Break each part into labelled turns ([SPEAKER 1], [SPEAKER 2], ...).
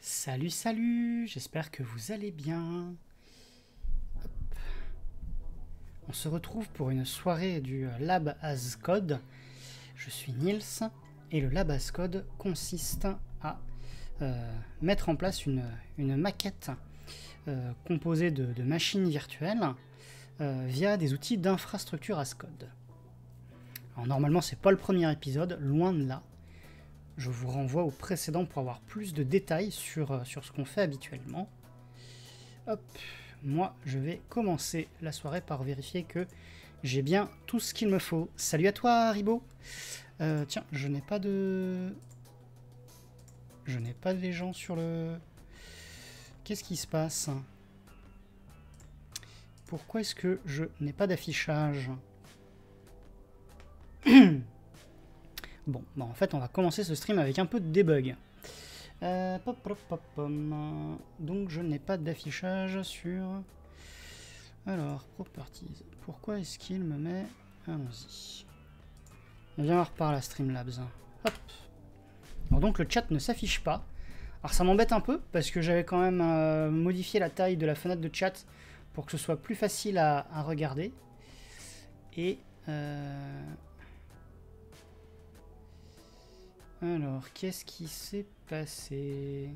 [SPEAKER 1] Salut, salut, j'espère que vous allez bien. Hop. On se retrouve pour une soirée du Lab as Code. Je suis Nils et le Lab as Code consiste à mettre en place une maquette composée de machines virtuelles via des outils d'infrastructure as Code. Alors normalement c'est pas le premier épisode, loin de là. Je vous renvoie au précédent pour avoir plus de détails sur ce qu'on fait habituellement. Hop, moi je vais commencer la soirée par vérifier que j'ai bien tout ce qu'il me faut. Salut à toi Haribo. Tiens, je n'ai pas de gens sur le... Qu'est-ce qui se passe? Pourquoi est-ce que je n'ai pas d'affichage? Bon, bah en fait, on va commencer ce stream avec un peu de debug. Donc, je n'ai pas d'affichage sur... Alors, Properties. Pourquoi est-ce qu'il me met... Allons-y. Viens voir par là, Streamlabs. Hop. Alors donc, le chat ne s'affiche pas. Alors, ça m'embête un peu, parce que j'avais quand même modifié la taille de la fenêtre de chat pour que ce soit plus facile à regarder. Et... Alors, qu'est-ce qui s'est passé?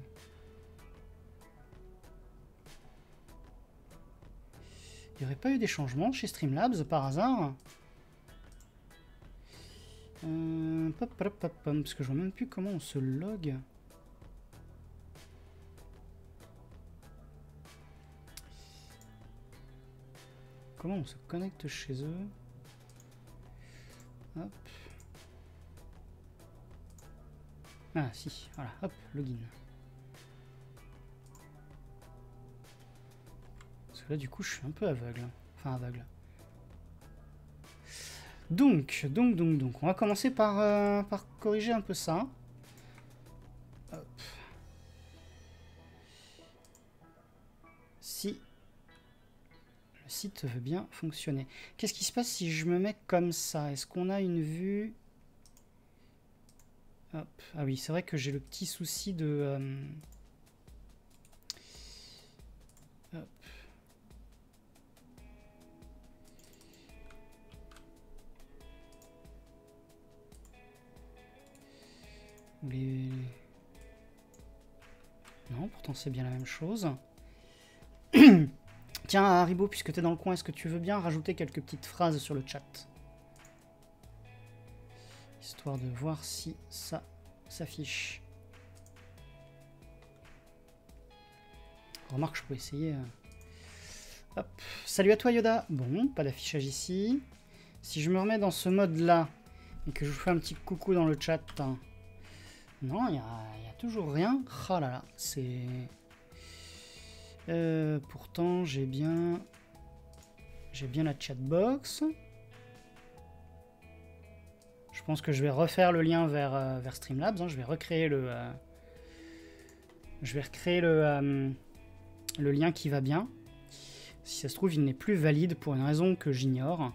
[SPEAKER 1] Il n'y aurait pas eu des changements chez Streamlabs par hasard? Parce que je vois même plus comment on se log. Comment on se connecte chez eux? Hop. Ah si, voilà, hop, login. Parce que là du coup je suis un peu aveugle. Enfin aveugle. Donc, on va commencer par corriger un peu ça. Hop. Si le site veut bien fonctionner. Qu'est-ce qui se passe si je me mets comme ça? Est-ce qu'on a une vue? Hop. Ah oui, c'est vrai que j'ai le petit souci de... Hop. Les... Non, pourtant c'est bien la même chose. Tiens, Haribo, puisque tu es dans le coin, est-ce que tu veux bien rajouter quelques petites phrases sur le chat? Histoire de voir si ça s'affiche. Remarque, je peux essayer. Hop. Salut à toi Yoda. Bon, pas d'affichage ici. Si je me remets dans ce mode-là et que je vous fais un petit coucou dans le chat... Non, il n'y a toujours rien. Ah là là, c'est... pourtant, j'ai bien la chatbox. Je pense que je vais refaire le lien vers Streamlabs. Hein. Je vais recréer le... je vais recréer le lien qui va bien. Si ça se trouve, il n'est plus valide pour une raison que j'ignore.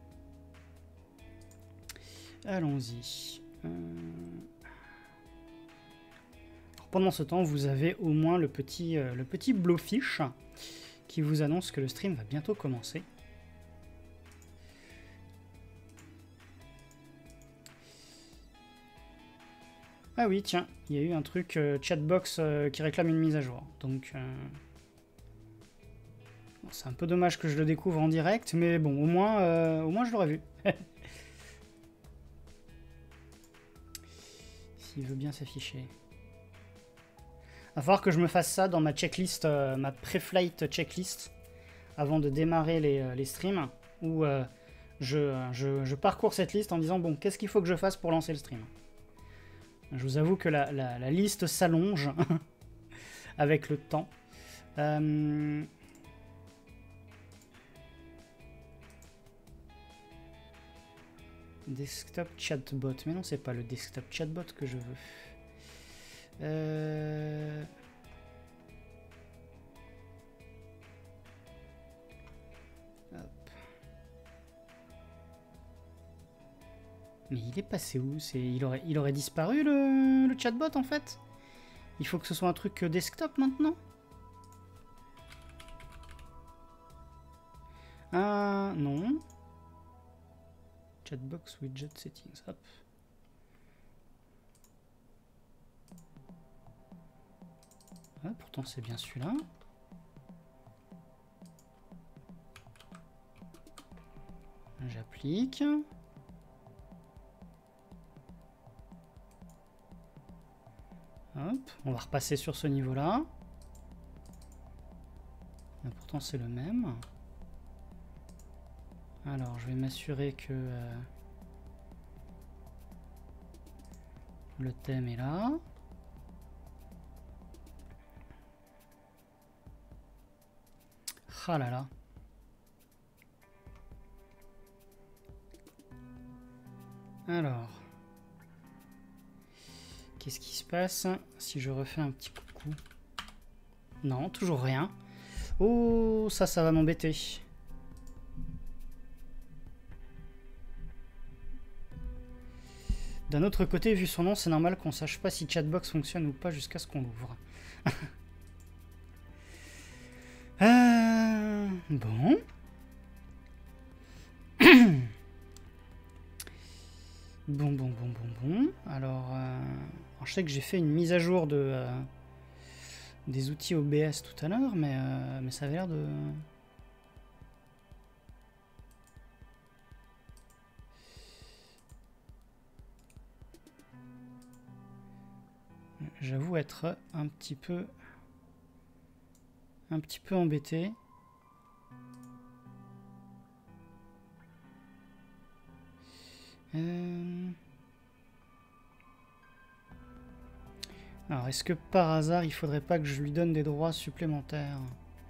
[SPEAKER 1] Allons-y. Pendant ce temps, vous avez au moins le petit blowfish qui vous annonce que le stream va bientôt commencer. Ah oui, tiens, il y a eu un truc chatbox qui réclame une mise à jour. Donc, bon, c'est un peu dommage que je le découvre en direct, mais bon, au moins je l'aurais vu. S'il veut bien s'afficher. Il va falloir que je me fasse ça dans ma checklist, ma pré-flight checklist, avant de démarrer les streams, où je parcours cette liste en disant, bon, qu'est-ce qu'il faut que je fasse pour lancer le stream? Je vous avoue que la liste s'allonge avec le temps. Desktop chatbot. Mais non, c'est pas le desktop chatbot que je veux. Hop. Mais il est passé où? Il aurait disparu le chatbot en fait? Il faut que ce soit un truc desktop maintenant? Ah, non. Chatbox widget settings, hop. Ah, pourtant c'est bien celui-là. J'applique. Hop, on va repasser sur ce niveau-là. Pourtant c'est le même. Alors je vais m'assurer que le thème est là. Ah là là. Alors. Qu'est-ce qui se passe si je refais un petit coucou? Non, toujours rien. Oh, ça va m'embêter. D'un autre côté, vu son nom, c'est normal qu'on sache pas si Chatbox fonctionne ou pas jusqu'à ce qu'on l'ouvre. Bon. Bon. Alors, je sais que j'ai fait une mise à jour des outils OBS tout à l'heure, mais ça avait l'air de... J'avoue être un petit peu embêté. Alors, est-ce que par hasard, il faudrait pas que je lui donne des droits supplémentaires?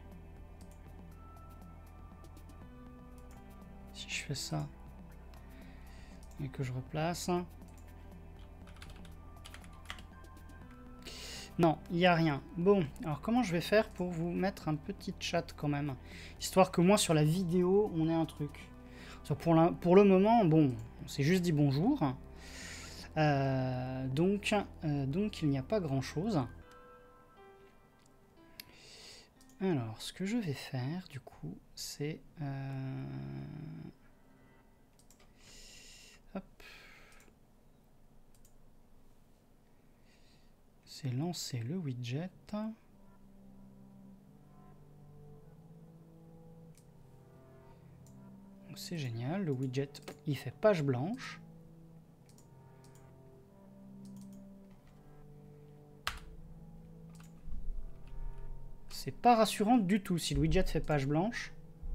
[SPEAKER 1] Si je fais ça et que je replace... Non, il n'y a rien. Bon, alors comment je vais faire pour vous mettre un petit chat quand même? Histoire que moi, sur la vidéo, on ait un truc. Pour le moment, bon, on s'est juste dit bonjour. Donc il n'y a pas grand-chose. Alors, ce que je vais faire, du coup, c'est... Hop. C'est lancer le widget. C'est génial, le widget, il fait page blanche. C'est pas rassurant du tout si le widget fait page blanche.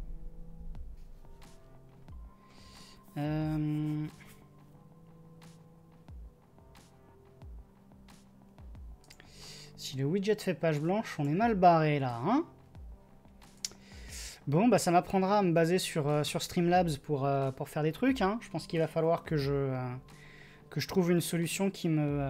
[SPEAKER 1] Si le widget fait page blanche, on est mal barré là, hein? Bon, bah ça m'apprendra à me baser sur Streamlabs pour faire des trucs, hein. Je pense qu'il va falloir que je trouve une solution qui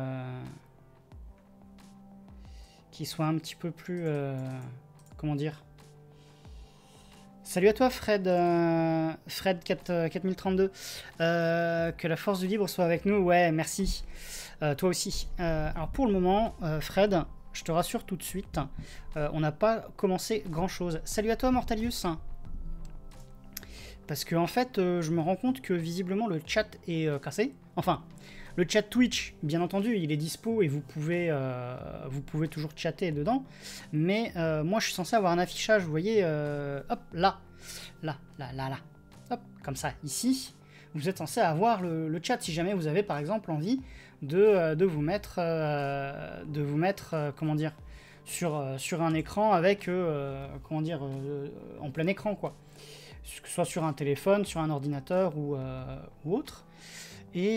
[SPEAKER 1] soit un petit peu plus... comment dire? Salut à toi Fred, Fred 4032. Que la force du libre soit avec nous, ouais, merci. Toi aussi. Alors pour le moment, Fred, je te rassure tout de suite, on n'a pas commencé grand chose. Salut à toi Mortalius. Parce que en fait, je me rends compte que visiblement le chat est cassé. Enfin, le chat Twitch, bien entendu, il est dispo et vous pouvez toujours chatter dedans. Mais moi, je suis censé avoir un affichage, vous voyez, hop, là. Hop, comme ça, ici. Vous êtes censé avoir le chat si jamais vous avez, par exemple, envie de vous mettre, comment dire, sur un écran avec, comment dire, en plein écran, quoi. Que ce soit sur un téléphone, sur un ordinateur ou autre. Et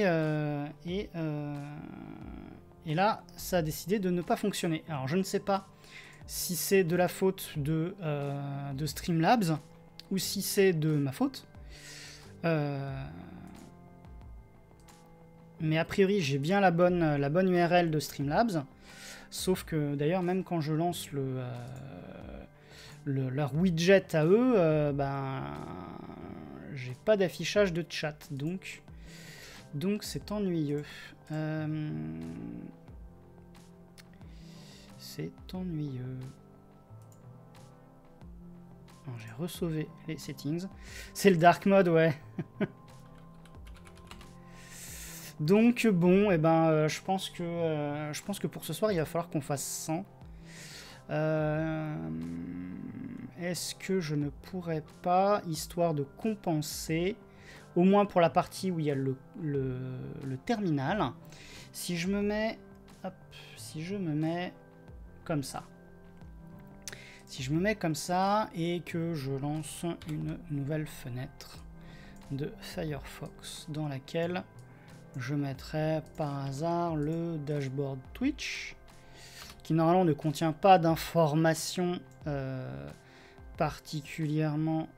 [SPEAKER 1] là, ça a décidé de ne pas fonctionner. Alors, je ne sais pas si c'est de la faute de Streamlabs ou si c'est de ma faute. Mais a priori, j'ai bien la bonne URL de Streamlabs. Sauf que, d'ailleurs, même quand je lance leur widget à eux, ben, j'ai pas d'affichage de chat. Donc c'est ennuyeux. c'est ennuyeux. J'ai resauvé les settings. C'est le dark mode, ouais. Donc bon, eh ben, je pense que pour ce soir, il va falloir qu'on fasse 100. Est-ce que je ne pourrais pas, histoire de compenser, au moins pour la partie où il y a le terminal, si je me mets, hop, si je me mets comme ça. Si je me mets comme ça et que je lance une nouvelle fenêtre de Firefox dans laquelle je mettrai par hasard le dashboard Twitch, qui normalement ne contient pas d'informations particulièrement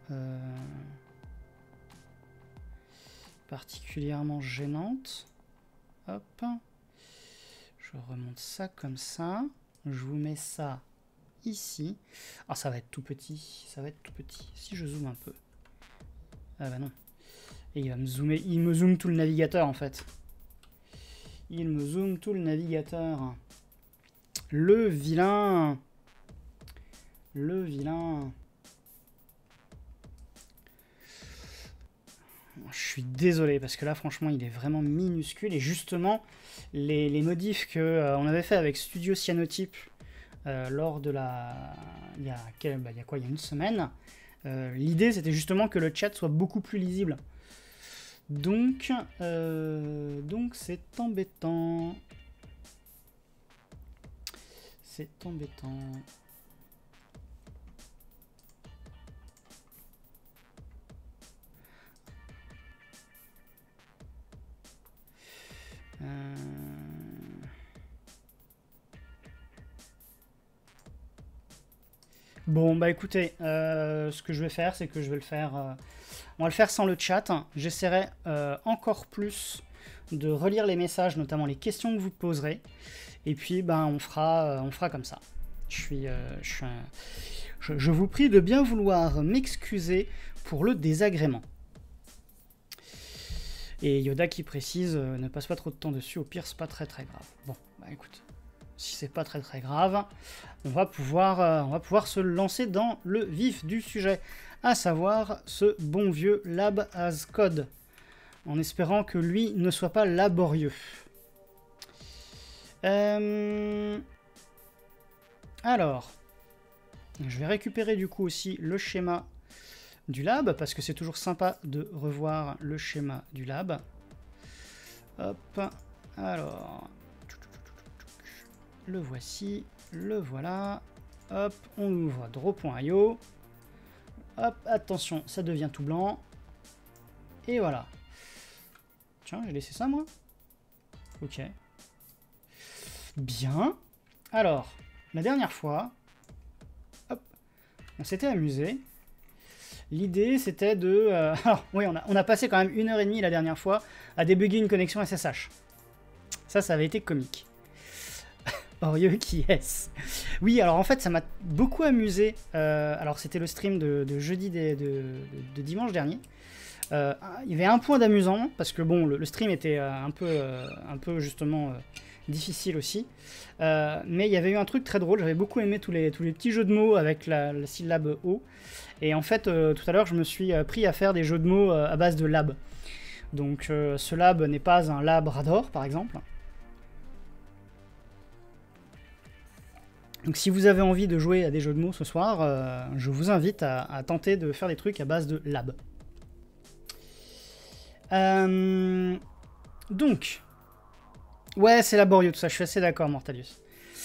[SPEAKER 1] gênantes. Hop, je remonte ça comme ça, je vous mets ça ici. Ah, ça va être tout petit, ça va être tout petit. Si je zoome un peu. Ah bah non. Et il va me zoomer, il me zoome tout le navigateur en fait. Il me zoome tout le navigateur. Le vilain. Le vilain. Je suis désolé parce que là franchement il est vraiment minuscule. Et justement les modifs que on avait fait avec Studio Cyanotype lors de la... Il y a quoi, il y a une semaine. L'idée c'était justement que le chat soit beaucoup plus lisible. Donc c'est embêtant. C'est embêtant. Bon, bah écoutez, ce que je vais faire, c'est que je vais le faire... on va le faire sans le chat. J'essaierai encore plus de relire les messages, notamment les questions que vous poserez. Et puis, ben, on fera comme ça. Je vous prie de bien vouloir m'excuser pour le désagrément. Et Yoda qui précise, ne passe pas trop de temps dessus, au pire, c'est pas très très grave. Bon, bah écoute, si c'est pas très très grave, on va pouvoir se lancer dans le vif du sujet, à savoir ce bon vieux Lab as Code, en espérant que lui ne soit pas laborieux. Alors, je vais récupérer du coup aussi le schéma du lab, parce que c'est toujours sympa de revoir le schéma du lab. Hop, alors, le voici, le voilà. Hop, on ouvre draw.io. Hop, attention, ça devient tout blanc. Et voilà. Tiens, j'ai laissé ça, moi. Ok. Bien. Alors, la dernière fois, hop, on s'était amusé. L'idée, c'était de... alors, oui, on a passé quand même 1h30 la dernière fois à débugger une connexion SSH. Ça avait été comique. Orieux qui est-ce? Oui, alors en fait, ça m'a beaucoup amusé. Alors, c'était le stream de jeudi de dimanche dernier. Il y avait un point d'amusant, parce que bon, le stream était un peu justement difficile aussi. Mais il y avait eu un truc très drôle. J'avais beaucoup aimé tous les petits jeux de mots avec la syllabe O. Et en fait, tout à l'heure, je me suis pris à faire des jeux de mots à base de lab. Donc, ce lab n'est pas un labrador, par exemple. Donc, si vous avez envie de jouer à des jeux de mots ce soir, je vous invite à tenter de faire des trucs à base de lab. Donc, ouais, c'est laborieux tout ça, je suis assez d'accord, Mortalius.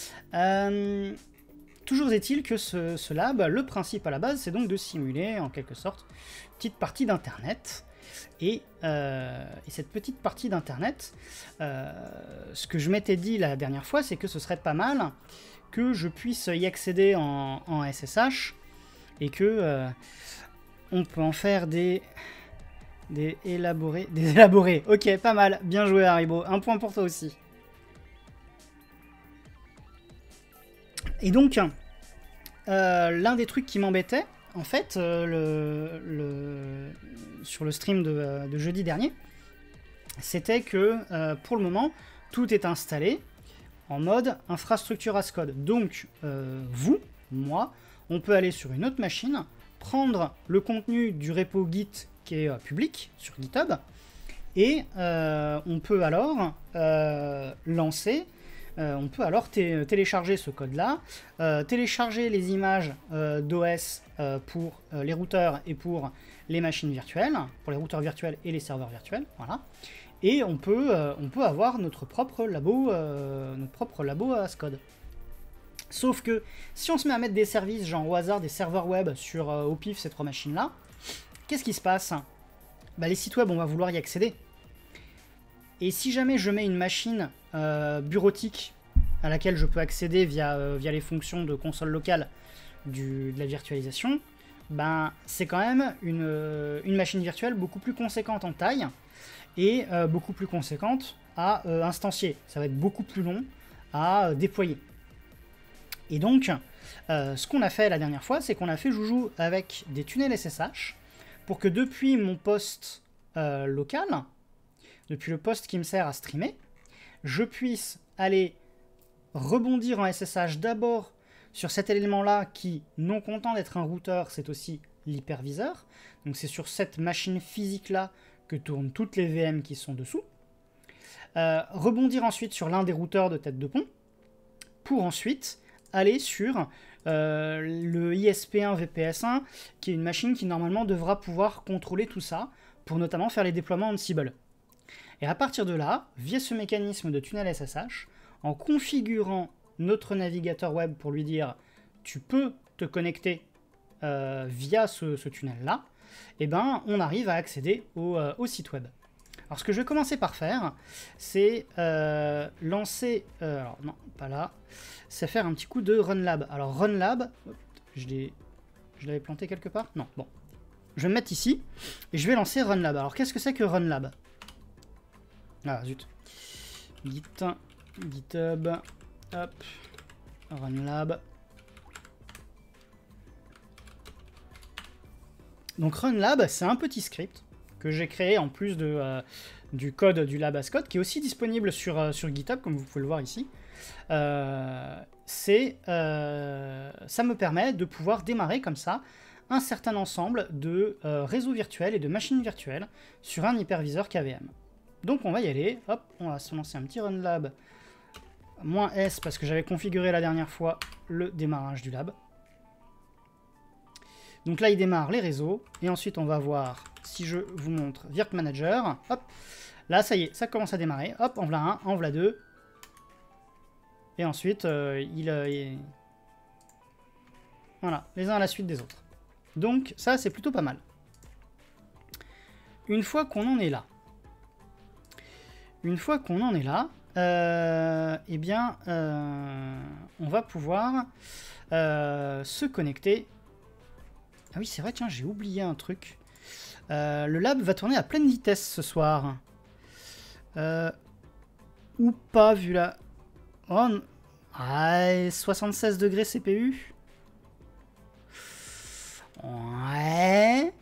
[SPEAKER 1] Toujours est-il que ce lab, le principe à la base, c'est donc de simuler, en quelque sorte, une petite partie d'Internet. Et cette petite partie d'Internet, ce que je m'étais dit la dernière fois, c'est que ce serait pas mal que je puisse y accéder en SSH, et que on peut en faire des élaborés. Ok, pas mal, bien joué Haribo, un point pour toi aussi. Et donc, l'un des trucs qui m'embêtait, en fait, sur le stream de jeudi dernier, c'était que pour le moment, tout est installé. en mode infrastructure as code. Donc, vous, moi, on peut aller sur une autre machine, prendre le contenu du repo Git qui est public sur GitHub, et on peut alors lancer, on peut alors télécharger ce code-là, télécharger les images d'OS pour les routeurs et pour les machines virtuelles, pour les routeurs virtuels et les serveurs virtuels, voilà. Et on peut avoir notre propre labo as code. Sauf que si on se met à mettre des services, genre au hasard des serveurs web sur au pif ces trois machines-là, qu'est-ce qui se passe? Bah, les sites web, on va vouloir y accéder. Et si jamais je mets une machine bureautique à laquelle je peux accéder via les fonctions de console locale de la virtualisation, ben, c'est quand même une machine virtuelle beaucoup plus conséquente en taille et beaucoup plus conséquente à instancier. Ça va être beaucoup plus long à déployer. Et donc, ce qu'on a fait la dernière fois, c'est qu'on a fait joujou avec des tunnels SSH pour que depuis mon poste local, depuis le poste qui me sert à streamer, je puisse aller rebondir en SSH d'abord sur cet élément-là qui, non content d'être un routeur, c'est aussi l'hyperviseur. Donc c'est sur cette machine physique-là que tournent toutes les VM qui sont dessous. Rebondir ensuite sur l'un des routeurs de tête de pont pour ensuite aller sur le ISP1 VPS1 qui est une machine qui normalement devra pouvoir contrôler tout ça pour notamment faire les déploiements Ansible. Et à partir de là, via ce mécanisme de tunnel SSH, en configurant notre navigateur web pour lui dire tu peux te connecter via ce tunnel-là, eh ben, on arrive à accéder au site web. Alors ce que je vais commencer par faire, c'est lancer... alors non, pas là. C'est faire un petit coup de RunLab. Alors RunLab, je l'avais planté quelque part? Non, bon. Je vais me mettre ici et je vais lancer RunLab. Alors qu'est-ce que c'est que RunLab? Ah zut. Git, GitHub, hop, RunLab. Donc RunLab, c'est un petit script que j'ai créé en plus du code du lab as code, qui est aussi disponible sur GitHub, comme vous pouvez le voir ici. Ça me permet de pouvoir démarrer comme ça un certain ensemble de réseaux virtuels et de machines virtuelles sur un hyperviseur KVM. Donc on va y aller, hop, on va se lancer un petit RunLab -S parce que j'avais configuré la dernière fois le démarrage du lab. Donc là il démarre les réseaux, et ensuite on va voir, si je vous montre Virt Manager, hop, là ça y est, ça commence à démarrer, hop, en voilà un, en voilà deux, et ensuite voilà, les uns à la suite des autres. Donc ça c'est plutôt pas mal. Une fois qu'on en est là, eh bien, on va pouvoir se connecter. Ah oui, c'est vrai, tiens, j'ai oublié un truc. Le lab va tourner à pleine vitesse ce soir. Ou pas, vu la... Oh, ah, 76 degrés CPU. Ouais.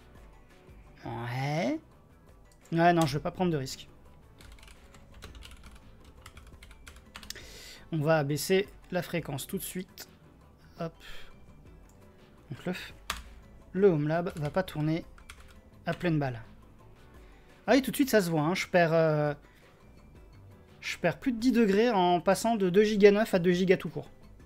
[SPEAKER 1] Ouais, non, je vais pas prendre de risque. On va abaisser la fréquence tout de suite. Hop. Donc le Home Lab va pas tourner à pleine balle. Ah oui, tout de suite ça se voit, hein. Je perds plus de 10 degrés en passant de 2 Go 9 à 2 Go tout court.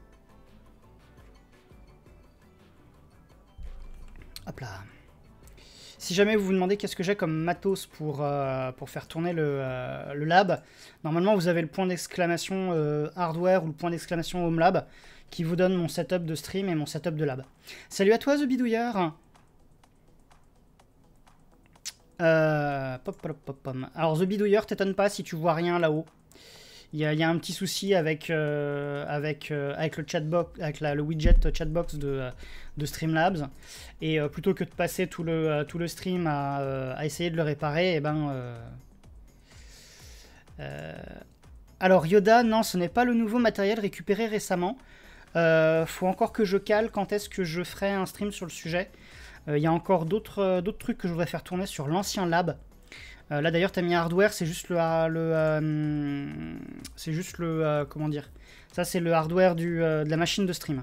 [SPEAKER 1] Hop là. Si jamais vous vous demandez qu'est-ce que j'ai comme matos pour faire tourner le lab, normalement vous avez le point d'exclamation hardware ou le point d'exclamation Home Lab qui vous donne mon setup de stream et mon setup de lab. Salut à toi The Bidouilleur. Alors The Bidouilleur, t'étonne pas si tu vois rien là-haut. Il y a un petit souci avec le chatbox, avec le widget chatbox de Streamlabs, et plutôt que de passer tout le stream à essayer de le réparer, et alors Yoda, non, ce n'est pas le nouveau matériel récupéré récemment. Faut encore que je cale quand est-ce que je ferai un stream sur le sujet. Il y a encore d'autres trucs que je voudrais faire tourner sur l'ancien lab. Là d'ailleurs tu as mis hardware, c'est juste comment dire, ça c'est le hardware de la machine de stream.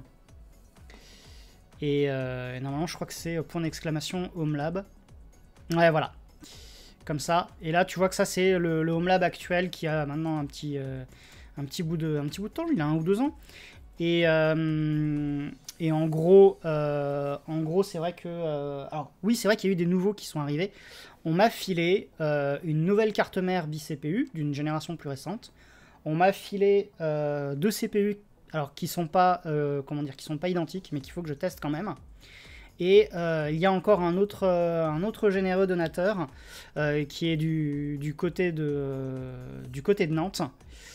[SPEAKER 1] Et normalement je crois que c'est point d'exclamation Home Lab. Ouais voilà, comme ça. Et là tu vois que ça c'est le Home Lab actuel qui a maintenant un petit bout de temps, il a 1 ou 2 ans. Et en gros c'est vrai que... alors oui, c'est vrai qu'il y a eu des nouveaux qui sont arrivés. On m'a filé une nouvelle carte mère bi-CPU d'une génération plus récente. On m'a filé 2 CPU, alors qui sont pas, qui sont pas identiques, mais qu'il faut que je teste quand même. Et il y a encore un autre généreux donateur qui est du côté de Nantes.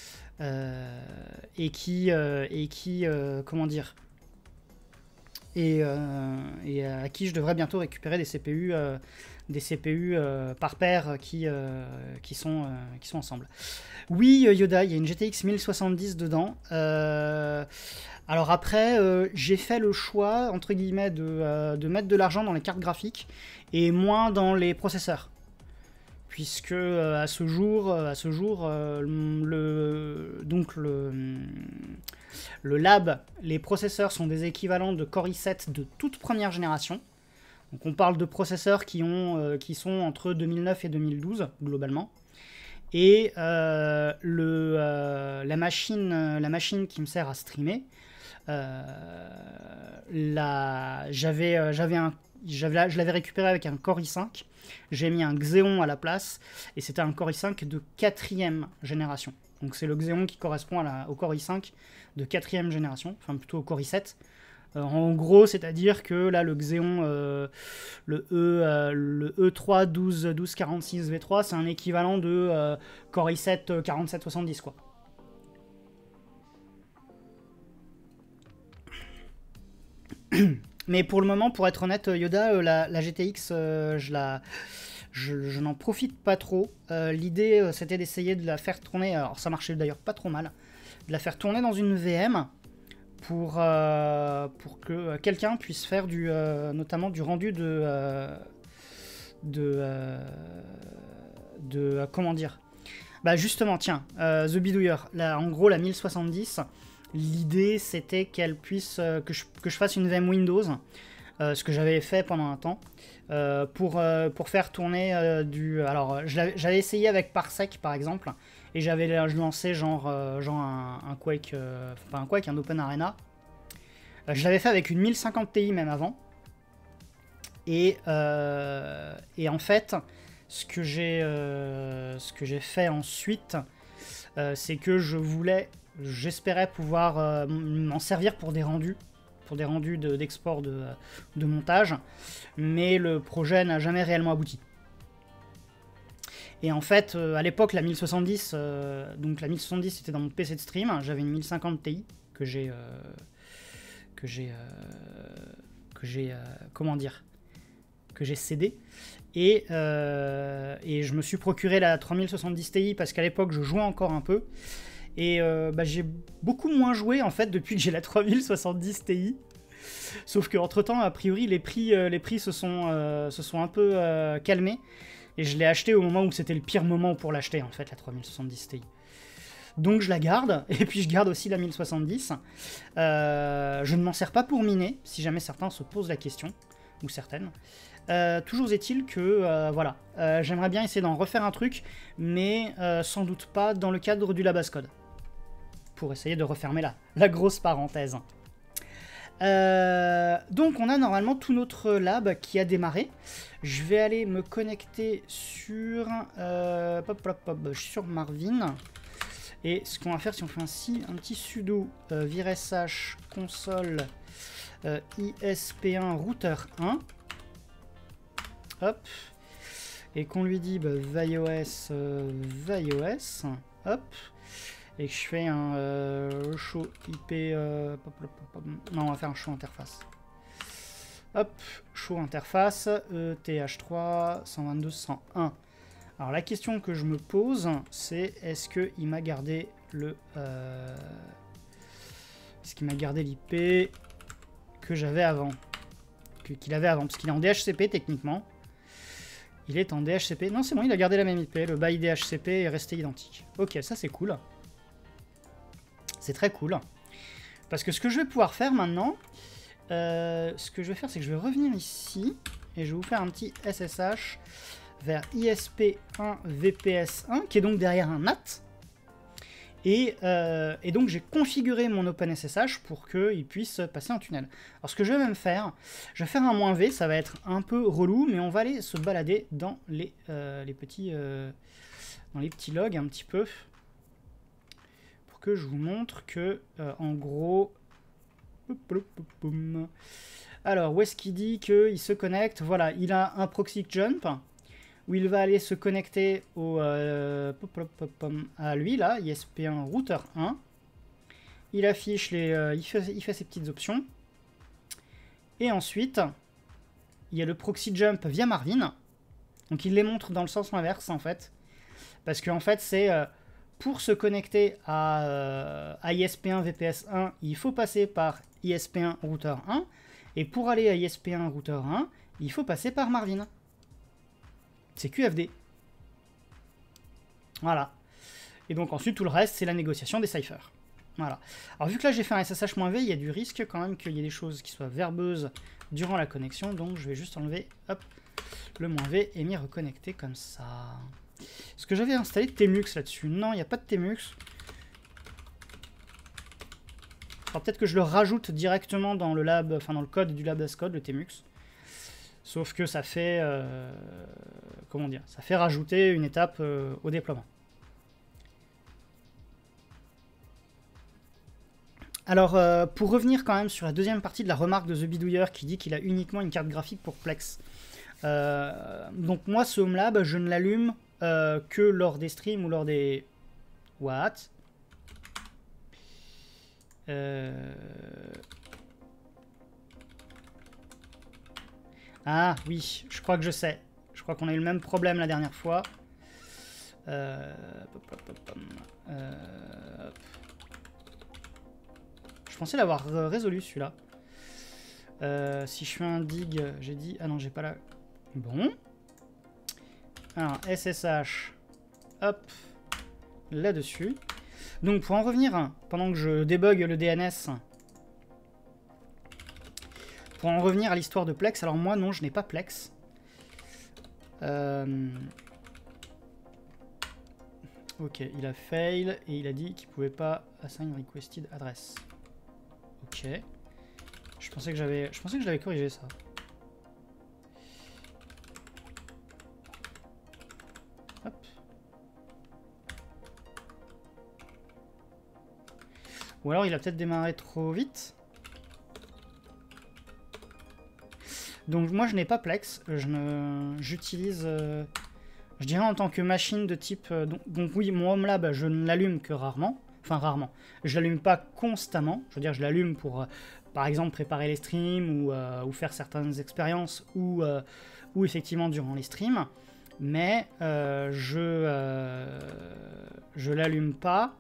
[SPEAKER 1] Et qui comment dire, et à qui je devrais bientôt récupérer des CPU par paire qui sont ensemble. Oui, Yoda, il y a une GTX 1070 dedans. Alors après, j'ai fait le choix, entre guillemets, de mettre de l'argent dans les cartes graphiques et moins dans les processeurs. Puisque à ce jour, le lab, les processeurs sont des équivalents de Core i7 de toute première génération. Donc on parle de processeurs qui sont entre 2009 et 2012 globalement. Et la machine qui me sert à streamer, je l'avais récupéré avec un Core i5. J'ai mis un Xeon à la place et c'était un Core i5 de 4e génération. Donc c'est le Xeon qui correspond au Core i5 de 4e génération, enfin plutôt au Core i7. En gros, c'est-à-dire que là, le Xeon, le E3 1246 V3, c'est un équivalent de Core i7 4770, quoi. Mais pour le moment, pour être honnête, Yoda, la GTX, je n'en profite pas trop. L'idée, c'était d'essayer de la faire tourner, alors ça marchait d'ailleurs pas trop mal, de la faire tourner dans une VM pour que quelqu'un puisse faire notamment du rendu comment dire, bah justement, tiens, The Bidouilleur, là, en gros la 1070, l'idée c'était qu'elle puisse que je fasse une VM Windows, ce que j'avais fait pendant un temps, pour faire tourner alors j'avais essayé avec Parsec par exemple, et j'avais lancé genre un Quake, pas un Quake, un Open Arena. Je l'avais fait avec une 1050 Ti même avant. Et en fait, ce que j'ai fait ensuite, c'est que j'espérais pouvoir m'en servir pour des rendus d'export de montage, mais le projet n'a jamais réellement abouti. Et en fait, à l'époque, la 1070, donc la 1070 c'était dans mon PC de stream, j'avais une 1050 Ti que j'ai cédé, et je me suis procuré la 3070 Ti parce qu'à l'époque je jouais encore un peu, et j'ai beaucoup moins joué en fait depuis que j'ai la 3070 Ti. Sauf que entre temps, a priori, les prix se sont un peu calmés, et je l'ai acheté au moment où c'était le pire moment pour l'acheter en fait, la 3070 Ti. Donc je la garde, et puis je garde aussi la 1070. Je ne m'en sers pas pour miner, si jamais certains se posent la question, ou certaines. Toujours est-il que, voilà, j'aimerais bien essayer d'en refaire un truc, mais sans doute pas dans le cadre du Labascode. Pour essayer de refermer la grosse parenthèse. Donc on a normalement tout notre lab qui a démarré. Je vais aller me connecter sur Marvin. Et ce qu'on va faire, si on fait un petit sudo virsh console isp1 router 1, hop, et qu'on lui dit vios, hop, et que je fais un show IP, non, on va faire un show interface, hop, show interface, ETH3 122.101. Alors la question que je me pose, c'est est-ce qu'il m'a gardé l'IP que j'avais avant, qu'il avait avant, parce qu'il est en DHCP techniquement. Il est en DHCP. Non, c'est bon, il a gardé la même IP. Le bail DHCP est resté identique. Ok, ça c'est cool. C'est très cool. Parce que ce que je vais pouvoir faire maintenant, c'est que je vais revenir ici et je vais vous faire un petit SSH vers ISP1 VPS1 qui est donc derrière un NAT. Et donc j'ai configuré mon OpenSSH pour qu'il puisse passer en tunnel. Alors ce que je vais même faire, je vais faire un -v, ça va être un peu relou, mais on va aller se balader dans les petits logs un petit peu. Pour que je vous montre que, en gros... Alors, où est-ce qu'il dit qu'il se connecte? Voilà, il a un proxy jump, où il va aller se connecter au, à lui, là, ISP1 router 1. Il affiche les... il fait ses petites options. Et ensuite, il y a le proxy jump via Marvin. Donc il les montre dans le sens inverse, en fait. Parce qu'en fait, c'est... pour se connecter à ISP1 VPS1, il faut passer par ISP1 router 1. Et pour aller à ISP1 router 1, il faut passer par Marvin. C'est QFD. Voilà. Et donc ensuite, tout le reste, c'est la négociation des ciphers. Voilà. Alors vu que là, j'ai fait un SSH-V, il y a du risque quand même qu'il y ait des choses qui soient verbeuses durant la connexion. Donc je vais juste enlever, hop, le -v et m'y reconnecter comme ça. Est-ce que j'avais installé Tmux là-dessus? Non, il n'y a pas de Tmux. Alors peut-être que je le rajoute directement dans le lab, enfin dans le code du lab Ascode, le Tmux. Sauf que ça fait, comment dire, ça fait rajouter une étape au déploiement. Alors, pour revenir quand même sur la deuxième partie de la remarque de The Bidouilleur qui dit qu'il a uniquement une carte graphique pour Plex. Donc moi, ce HomeLab, je ne l'allume que lors des streams ou lors des... What? Ah oui, je crois que je sais. Je crois qu'on a eu le même problème la dernière fois. Je pensais l'avoir résolu celui-là. Si je fais un dig, j'ai dit... Ah non, j'ai pas la... Bon. Alors, SSH. Hop. Là-dessus. Donc, pour en revenir, pendant que je débug le DNS... Pour en revenir à l'histoire de Plex, alors moi, non, je n'ai pas Plex. Ok, il a fail et il a dit qu'il pouvait pas assign requested address. Ok. Je pensais que j'avais corrigé ça. Hop. Ou alors il a peut-être démarré trop vite. Donc moi je n'ai pas Plex, j'utilise, je dirais en tant que machine de type, donc oui, mon HomeLab je ne l'allume que rarement, enfin rarement, je l'allume pas constamment, je veux dire je l'allume pour par exemple préparer les streams ou faire certaines expériences ou effectivement durant les streams, mais je l'allume pas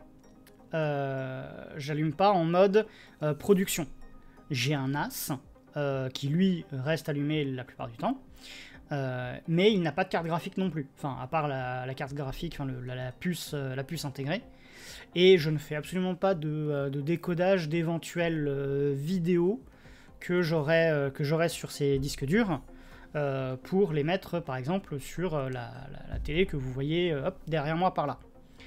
[SPEAKER 1] en mode production. J'ai un NAS qui lui reste allumé la plupart du temps, mais il n'a pas de carte graphique non plus, enfin à part la carte graphique, enfin la puce intégrée, et je ne fais absolument pas de décodage d'éventuelles vidéos que j'aurais sur ces disques durs pour les mettre par exemple sur la télé que vous voyez hop, derrière moi par là.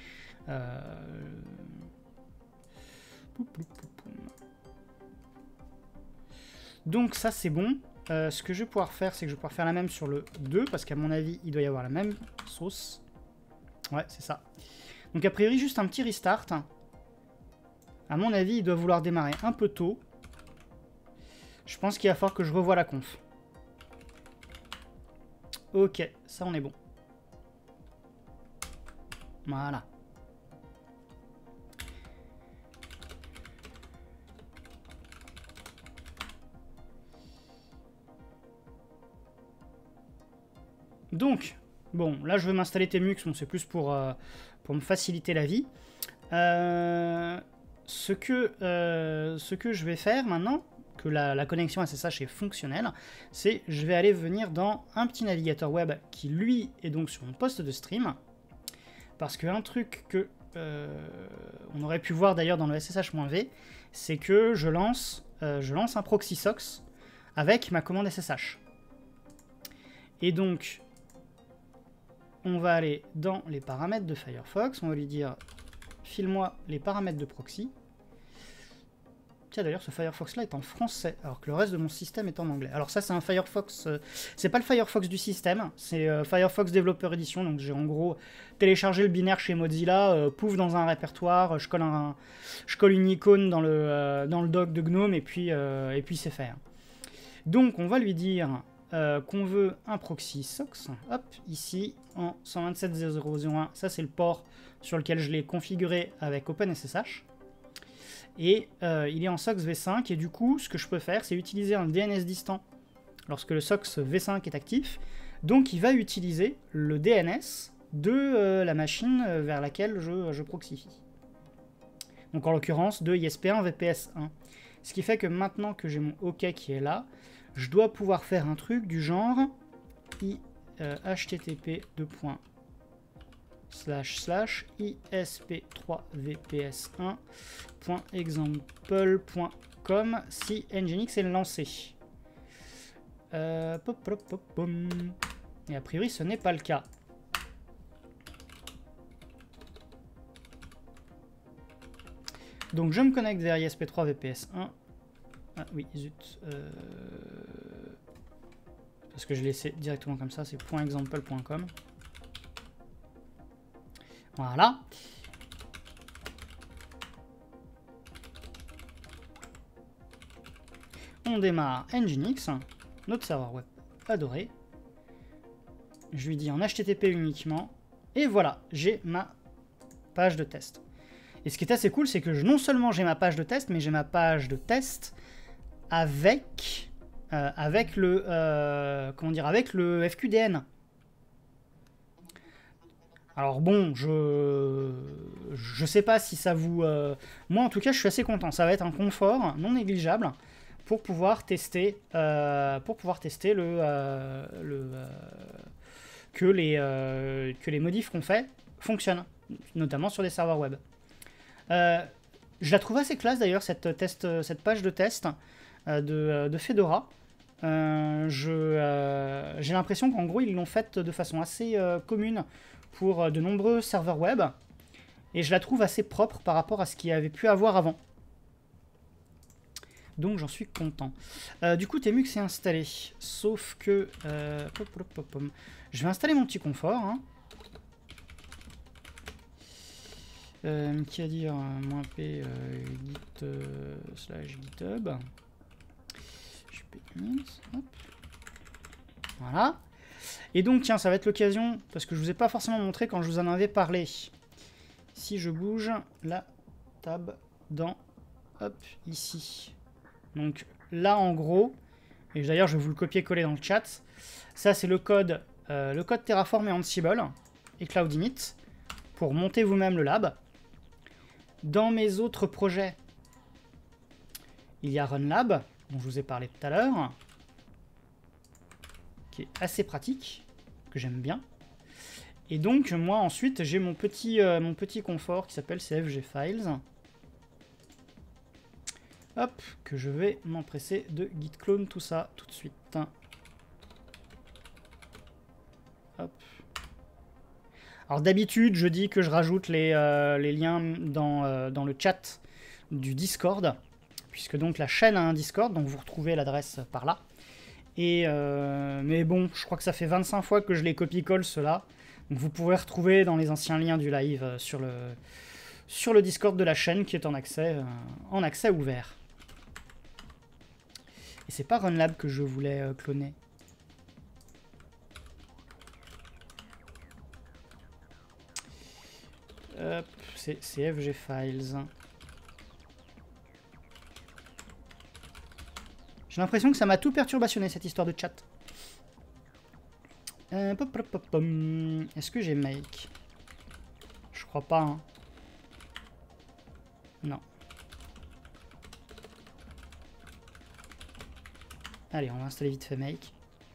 [SPEAKER 1] Donc ça c'est bon. Ce que je vais pouvoir faire, c'est que je vais pouvoir faire la même sur le 2, parce qu'à mon avis, il doit y avoir la même sauce. Ouais, c'est ça. Donc a priori, juste un petit restart. À mon avis, il doit vouloir démarrer un peu tôt. Je pense qu'il va falloir que je revoie la conf. Ok, ça on est bon. Voilà. Donc, bon, là je vais m'installer Tmux, bon, c'est plus pour me faciliter la vie. Ce que je vais faire maintenant, que la connexion SSH est fonctionnelle, c'est je vais aller venir dans un petit navigateur web qui lui est donc sur mon poste de stream, parce qu'un truc que on aurait pu voir d'ailleurs dans le SSH-v, c'est que je lance un proxy SOX avec ma commande SSH. Et donc, on va aller dans les paramètres de Firefox, on va lui dire file-moi les paramètres de proxy. Tiens, d'ailleurs, ce Firefox-là est en français, alors que le reste de mon système est en anglais. Alors ça, c'est un Firefox... c'est pas le Firefox du système, c'est Firefox Developer Edition. Donc j'ai en gros téléchargé le binaire chez Mozilla, pouf dans un répertoire, je colle une icône dans le doc de GNOME, et puis c'est fait. Donc on va lui dire qu'on veut un proxy SOX. Hop, ici, en 127.0.0.1, ça c'est le port sur lequel je l'ai configuré avec OpenSSH. Et il est en SOX v5, et du coup, ce que je peux faire, c'est utiliser un DNS distant lorsque le SOX v5 est actif. Donc, il va utiliser le DNS de la machine vers laquelle je proxifie. Donc, en l'occurrence, de ISP1 VPS1. Ce qui fait que maintenant que j'ai mon OK qui est là, je dois pouvoir faire un truc du genre isp3vps1.example.com si nginx est lancé. Et a priori, ce n'est pas le cas. Donc je me connecte vers isp3vps1. Ah oui, zut. Parce que je l'ai laissé directement comme ça, c'est .example.com. Voilà. On démarre Nginx, notre serveur web adoré. Je lui dis en HTTP uniquement. Et voilà, j'ai ma page de test. Et ce qui est assez cool, c'est que non seulement j'ai ma page de test, mais j'ai ma page de test avec le FQDN. Alors bon, je sais pas si ça vous... moi en tout cas je suis assez content, ça va être un confort non négligeable pour pouvoir tester, que les modifs qu'on fait fonctionnent, notamment sur des serveurs web. Je la trouve assez classe d'ailleurs cette page de test de Fedora. J'ai l'impression qu'en gros ils l'ont faite de façon assez commune pour de nombreux serveurs web, et je la trouve assez propre par rapport à ce qu'il y avait pu avoir avant. Donc j'en suis content. Du coup Temux est installé, sauf que je vais installer mon petit confort. Hein. Qui a dit -p git /github. Hop. Voilà. Et donc tiens, ça va être l'occasion, parce que je vous ai pas forcément montré quand je vous en avais parlé. Si je bouge la tab dans hop ici. Donc là en gros, et d'ailleurs je vais vous le copier-coller dans le chat. Ça c'est le code Terraform et Ansible et Cloud Init pour monter vous-même le lab. Dans mes autres projets, il y a RunLab, dont je vous ai parlé tout à l'heure, qui est assez pratique, que j'aime bien. Et donc, moi, ensuite, j'ai mon petit confort qui s'appelle CFG Files. Hop, que je vais m'empresser de git clone tout ça tout de suite. Hop. Alors d'habitude, je dis que je rajoute les liens dans le chat du Discord, puisque donc la chaîne a un Discord, donc vous retrouvez l'adresse par là. Et mais bon, je crois que ça fait 25 fois que je les copie-colle ceux-là. Donc vous pourrez retrouver dans les anciens liens du live sur le Discord de la chaîne qui est en accès ouvert. Et c'est pas RunLab que je voulais cloner. Hop, c'est CFG Files. J'ai l'impression que ça m'a tout perturbationné cette histoire de chat. Est-ce que j'ai make? Je crois pas. Hein. Non. Allez, on va installer vite fait make.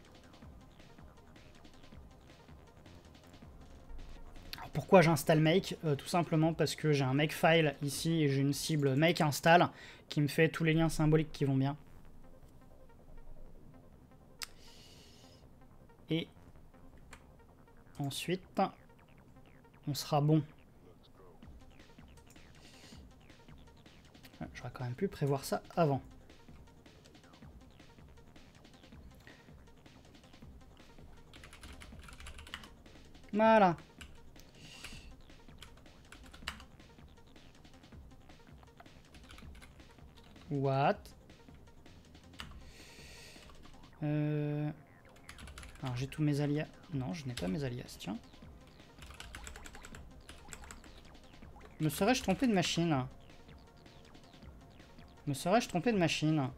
[SPEAKER 1] Alors, pourquoi j'installe make? Tout simplement parce que j'ai un makefile ici et j'ai une cible make install qui me fait tous les liens symboliques qui vont bien. Et ensuite, on sera bon. J'aurais quand même pu prévoir ça avant. Voilà. What? Alors j'ai tous mes alias. Non, je n'ai pas mes alias, tiens. Me serais-je trompé de machine? Me serais-je trompé de machine?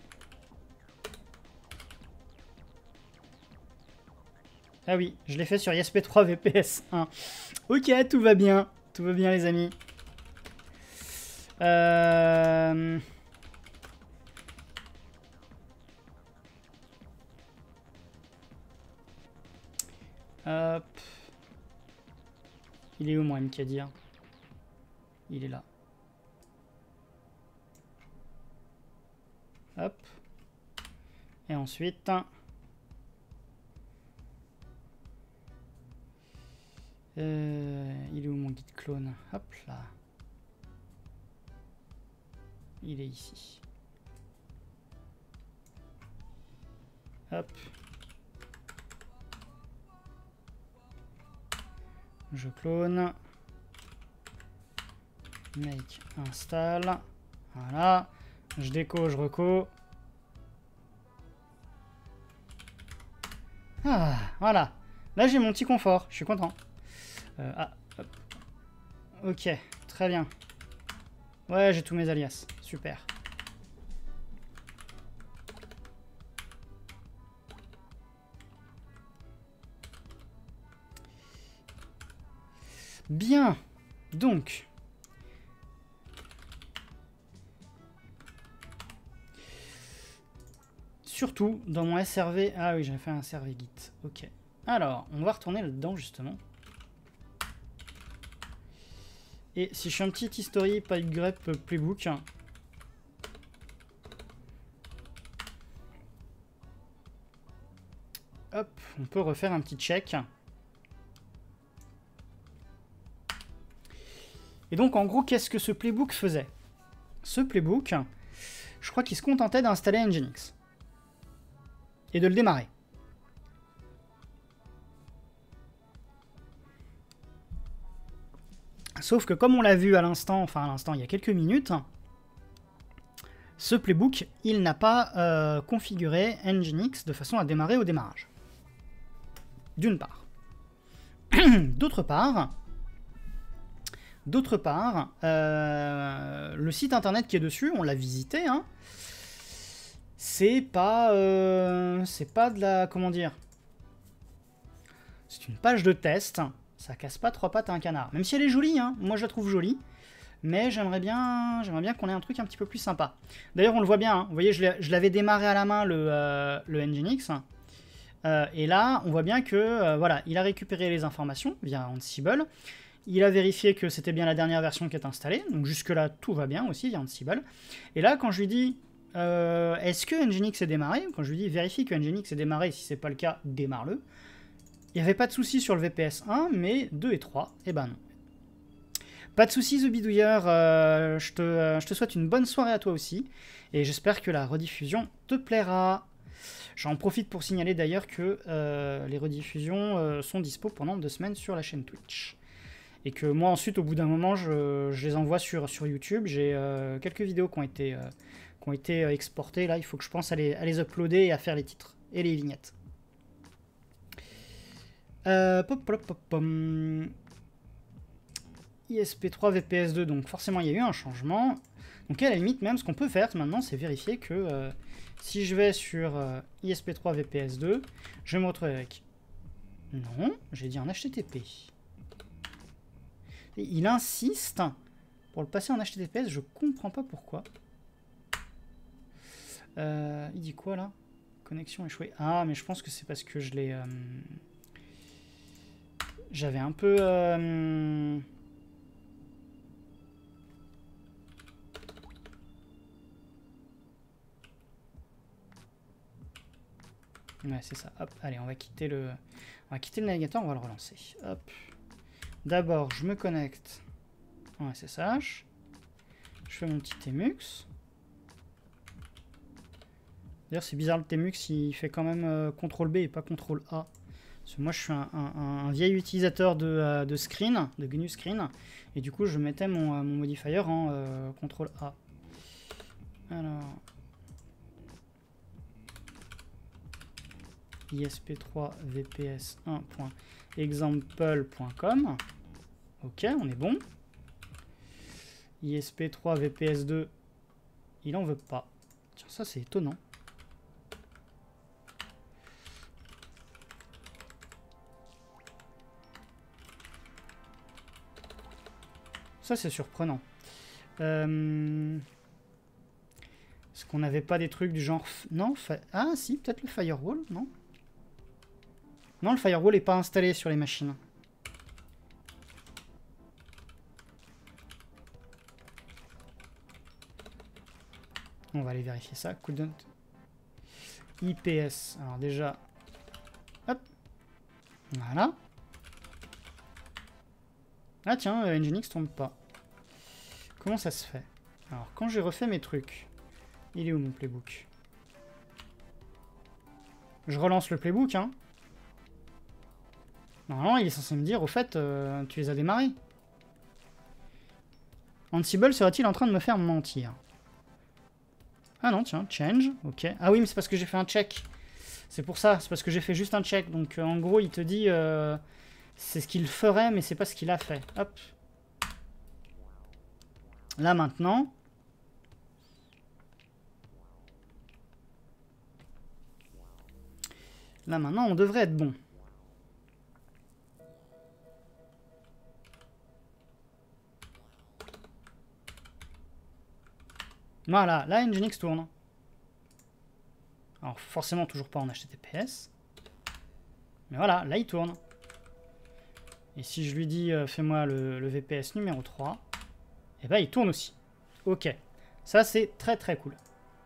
[SPEAKER 1] Ah oui, je l'ai fait sur ISP3 VPS 1. Ok, tout va bien. Tout va bien, les amis. Hop. Il est où, moi, Mkadir? Il est là. Hop. Et ensuite... il est où mon guide clone? Hop là. Il est ici. Hop. Je clone. Make install. Voilà. Je déco, je reco. Ah, voilà. Là, j'ai mon petit confort. Je suis content. Hop. Ok, très bien. Ouais, j'ai tous mes alias. Super. Bien. Donc. Surtout, dans mon SRV... Ah oui, j'avais fait un SRV Git. Ok. Alors, on va retourner là-dedans, justement. Et si je fais un petit history pipe grep playbook... Hop, on peut refaire un petit check. Et donc, en gros, qu'est-ce que ce playbook faisait? Ce playbook, je crois qu'il se contentait d'installer Nginx. Et de le démarrer. Sauf que comme on l'a vu à l'instant, enfin à l'instant il y a quelques minutes, ce playbook, il n'a pas configuré Nginx de façon à démarrer au démarrage. D'une part. D'autre part, le site internet qui est dessus, on l'a visité, hein, c'est pas de la... Comment dire? C'est une page de test. Ça casse pas trois pattes à un canard. Même si elle est jolie, hein. Moi je la trouve jolie. Mais j'aimerais bien qu'on ait un truc un petit peu plus sympa. D'ailleurs, on le voit bien. Hein. Vous voyez, je l'avais démarré à la main, le Nginx. Et là, on voit bien que voilà, il a récupéré les informations via Ansible. Il a vérifié que c'était bien la dernière version qui est installée. Donc jusque-là, tout va bien aussi via Ansible. Et là, quand je lui dis est-ce que Nginx est démarré? Quand je lui dis vérifie que Nginx est démarré, si c'est pas le cas, démarre-le. Il n'y avait pas de souci sur le VPS 1, mais 2 et 3, eh ben non. Pas de souci, The Bidouilleur, je te souhaite une bonne soirée à toi aussi, et j'espère que la rediffusion te plaira. J'en profite pour signaler d'ailleurs que les rediffusions sont dispo pendant 2 semaines sur la chaîne Twitch. Et que moi ensuite, au bout d'un moment, je les envoie sur YouTube. J'ai quelques vidéos qui ont été exportées. Là, il faut que je pense à les uploader et à faire les titres et les vignettes. ISP3 VPS2, donc forcément il y a eu un changement. Donc à la limite même, ce qu'on peut faire maintenant, c'est vérifier que si je vais sur ISP3 VPS2, je vais me retrouver avec... Non, j'ai dit un HTTP. Et il insiste pour le passer en HTTPS, je comprends pas pourquoi. Il dit quoi là? Connexion échouée. Ah, mais je pense que c'est parce que je l'ai... J'avais un peu... Ouais, c'est ça. Hop, allez, on va quitter le navigateur, on va le relancer. Hop. D'abord, je me connecte en SSH. Je fais mon petit Tmux. D'ailleurs, c'est bizarre, le Tmux, il fait quand même CTRL-B et pas CTRL-A. Parce que moi, je suis un vieil utilisateur de screen, de GNU Screen. Et du coup, je mettais mon modifier en CTRL-A. Alors... isp3vps1.example.com. Ok, on est bon. isp3vps2, il en veut pas. Tiens, ça c'est étonnant. Ça c'est surprenant. Est-ce qu'on n'avait pas des trucs du genre... Non, ah si, peut-être le firewall, non? Non, le firewall n'est pas installé sur les machines. On va aller vérifier ça. Couldn't. IPS. Alors déjà... Hop. Voilà. Ah tiens, Nginx tombe pas. Comment ça se fait? Alors, quand j'ai refait mes trucs... Il est où mon playbook? Je relance le playbook, hein. Normalement, il est censé me dire, au fait, tu les as démarrés. Ansible serait-il en train de me faire mentir? Ah non, tiens, change, ok. Ah oui, mais c'est parce que j'ai fait un check. C'est pour ça, c'est parce que j'ai fait juste un check. Donc, en gros, il te dit, c'est ce qu'il ferait, mais c'est pas ce qu'il a fait. Hop. Là, maintenant... Là, maintenant, on devrait être bon. Voilà, là Nginx tourne. Alors forcément toujours pas en HTTPS. Mais voilà, là il tourne. Et si je lui dis fais-moi le VPS numéro 3, et ben il tourne aussi. Ok, ça c'est très très cool.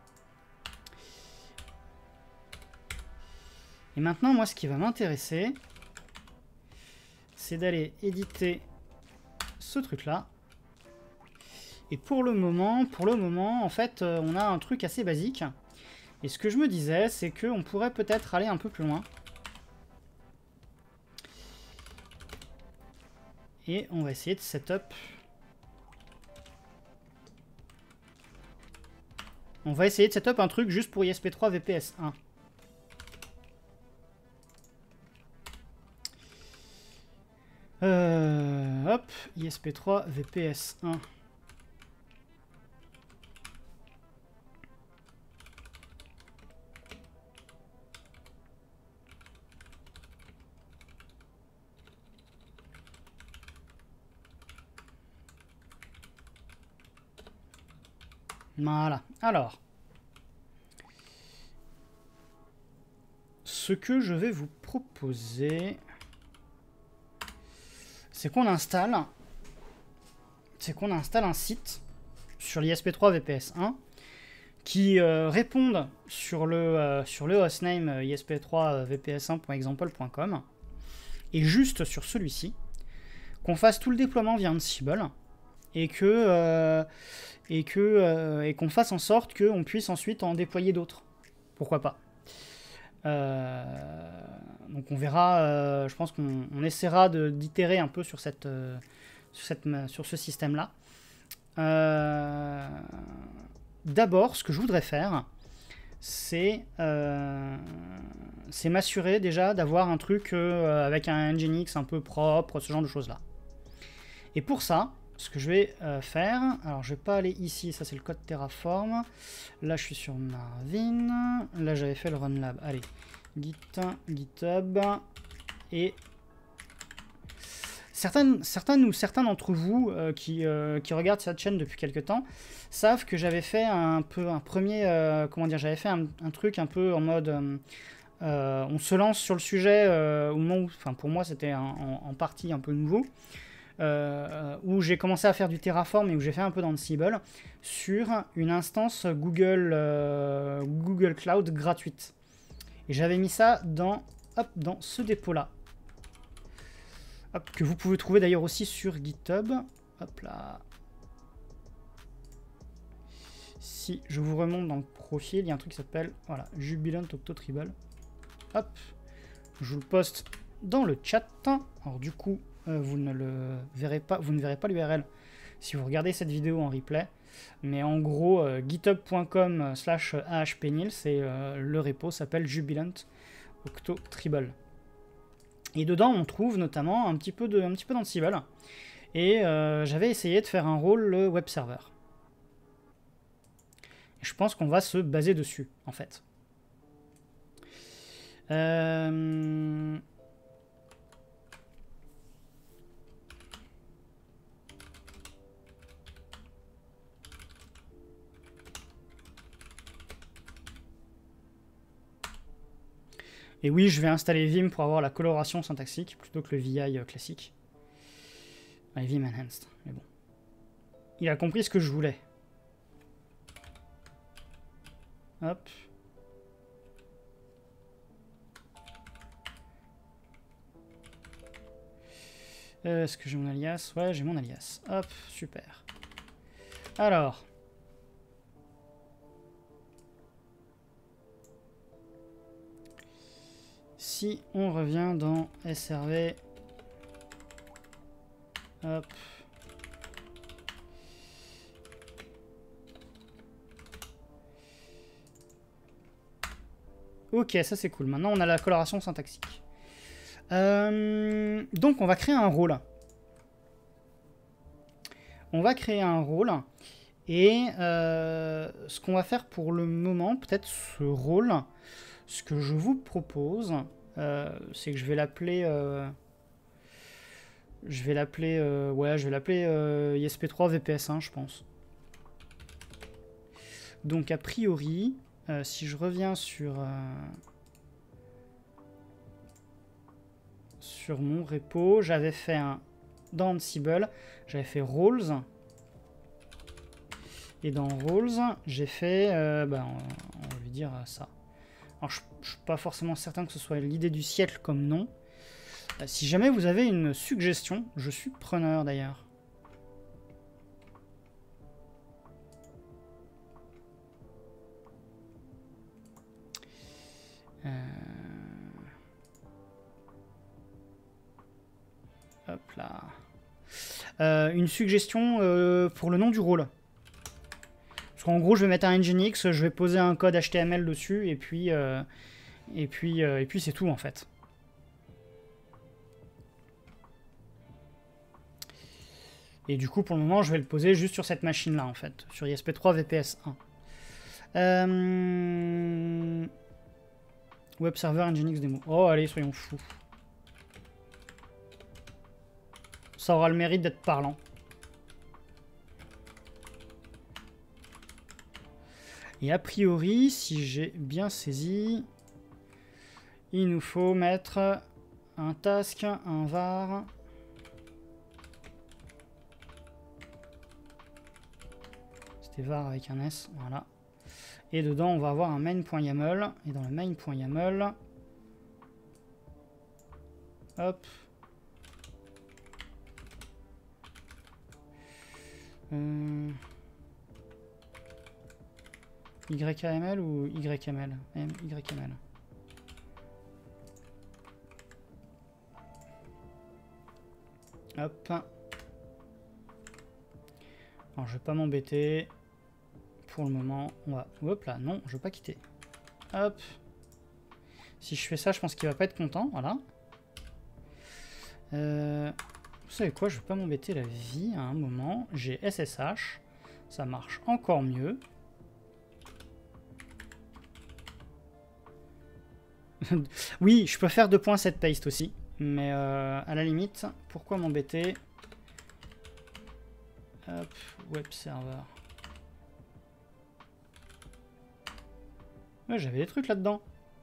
[SPEAKER 1] Et maintenant moi ce qui va m'intéresser, c'est d'aller éditer ce truc là. Et pour le moment, en fait, on a un truc assez basique. Et ce que je me disais, c'est qu'on pourrait peut-être aller un peu plus loin. Et on va essayer de setup. On va essayer de setup un truc juste pour ISP3 VPS 1. Hop, ISP3 VPS 1. Voilà. Alors, ce que je vais vous proposer, c'est qu'on installe un site sur l'ISP3 VPS 1 qui réponde sur le hostname isp3 vps1.example.com et juste sur celui-ci, qu'on fasse tout le déploiement via Ansible et qu'on fasse en sorte qu'on puisse ensuite en déployer d'autres. Pourquoi pas. Donc on verra, je pense qu'on essaiera d'itérer un peu sur ce système-là. D'abord, ce que je voudrais faire, c'est m'assurer déjà d'avoir un truc avec un Nginx un peu propre, ce genre de choses-là. Et pour ça, ce que je vais faire, alors je vais pas aller ici, ça c'est le code Terraform. Là je suis sur Marvin, là j'avais fait le runlab. Allez, git, github, et certaines ou certains d'entre vous qui regardent cette chaîne depuis quelques temps savent que j'avais fait un premier, comment dire, j'avais fait un truc un peu en mode, on se lance sur le sujet au moment où, enfin pour moi c'était en partie un peu nouveau, où j'ai commencé à faire du Terraform et où j'ai fait un peu d'Ansible sur une instance Google Cloud gratuite. Et j'avais mis ça dans ce dépôt-là. Que vous pouvez trouver d'ailleurs aussi sur GitHub. Hop là. Si je vous remonte dans le profil, il y a un truc qui s'appelle voilà, Jubilant Octotribal. Hop. Je vous le poste dans le chat. Alors du coup, vous ne verrez pas l'URL si vous regardez cette vidéo en replay. Mais en gros, github.com/ahpnils et le repo s'appelle Jubilant Octotribal. Et dedans, on trouve notamment un petit peu d'Ansible. Et j'avais essayé de faire un rôle web server. Et je pense qu'on va se baser dessus, en fait. Et oui, je vais installer Vim pour avoir la coloration syntaxique plutôt que le VI classique. Ouais, Vim Enhanced, mais bon. Il a compris ce que je voulais. Hop. Est-ce que j'ai mon alias? Ouais, j'ai mon alias. Hop, super. Alors. Si on revient dans SRV. Hop. Ok, ça c'est cool. Maintenant on a la coloration syntaxique. Donc on va créer un rôle. On va créer un rôle. Et ce qu'on va faire pour le moment, peut-être ce rôle, ce que je vous propose, c'est que je vais l'appeler... je vais l'appeler ISP3 VPS1, je pense. Donc a priori, si je reviens sur mon repo, j'avais fait dans Ansible, j'avais fait roles. Et dans roles, j'ai fait, on va lui dire ça. Alors je suis pas forcément certain que ce soit l'idée du siècle comme nom. Si jamais vous avez une suggestion, je suis preneur d'ailleurs. Hop là. Une suggestion pour le nom du rôle. Parce qu'en gros, je vais mettre un Nginx, je vais poser un code HTML dessus, et puis c'est tout en fait. Et du coup, pour le moment, je vais le poser juste sur cette machine-là, en fait, sur ISP3 VPS1. Web server Nginx démo. Oh, allez, soyons fous. Ça aura le mérite d'être parlant. Et a priori, si j'ai bien saisi, il nous faut mettre un task, un var. C'était var avec un S, voilà. Et dedans, on va avoir un main.yaml. Et dans le main.yaml, hop. YAML ou YML? YML. Hop. Alors je vais pas m'embêter. Pour le moment, on va... Hop là, non, je veux pas quitter. Hop. Si je fais ça, je pense qu'il va pas être content, voilà. Vous savez quoi, je vais pas m'embêter la vie à un moment. J'ai SSH. Ça marche encore mieux. Oui, je peux faire 2.7 paste aussi. Mais à la limite, pourquoi m'embêter? Hop, web server. Ouais, j'avais des trucs là-dedans.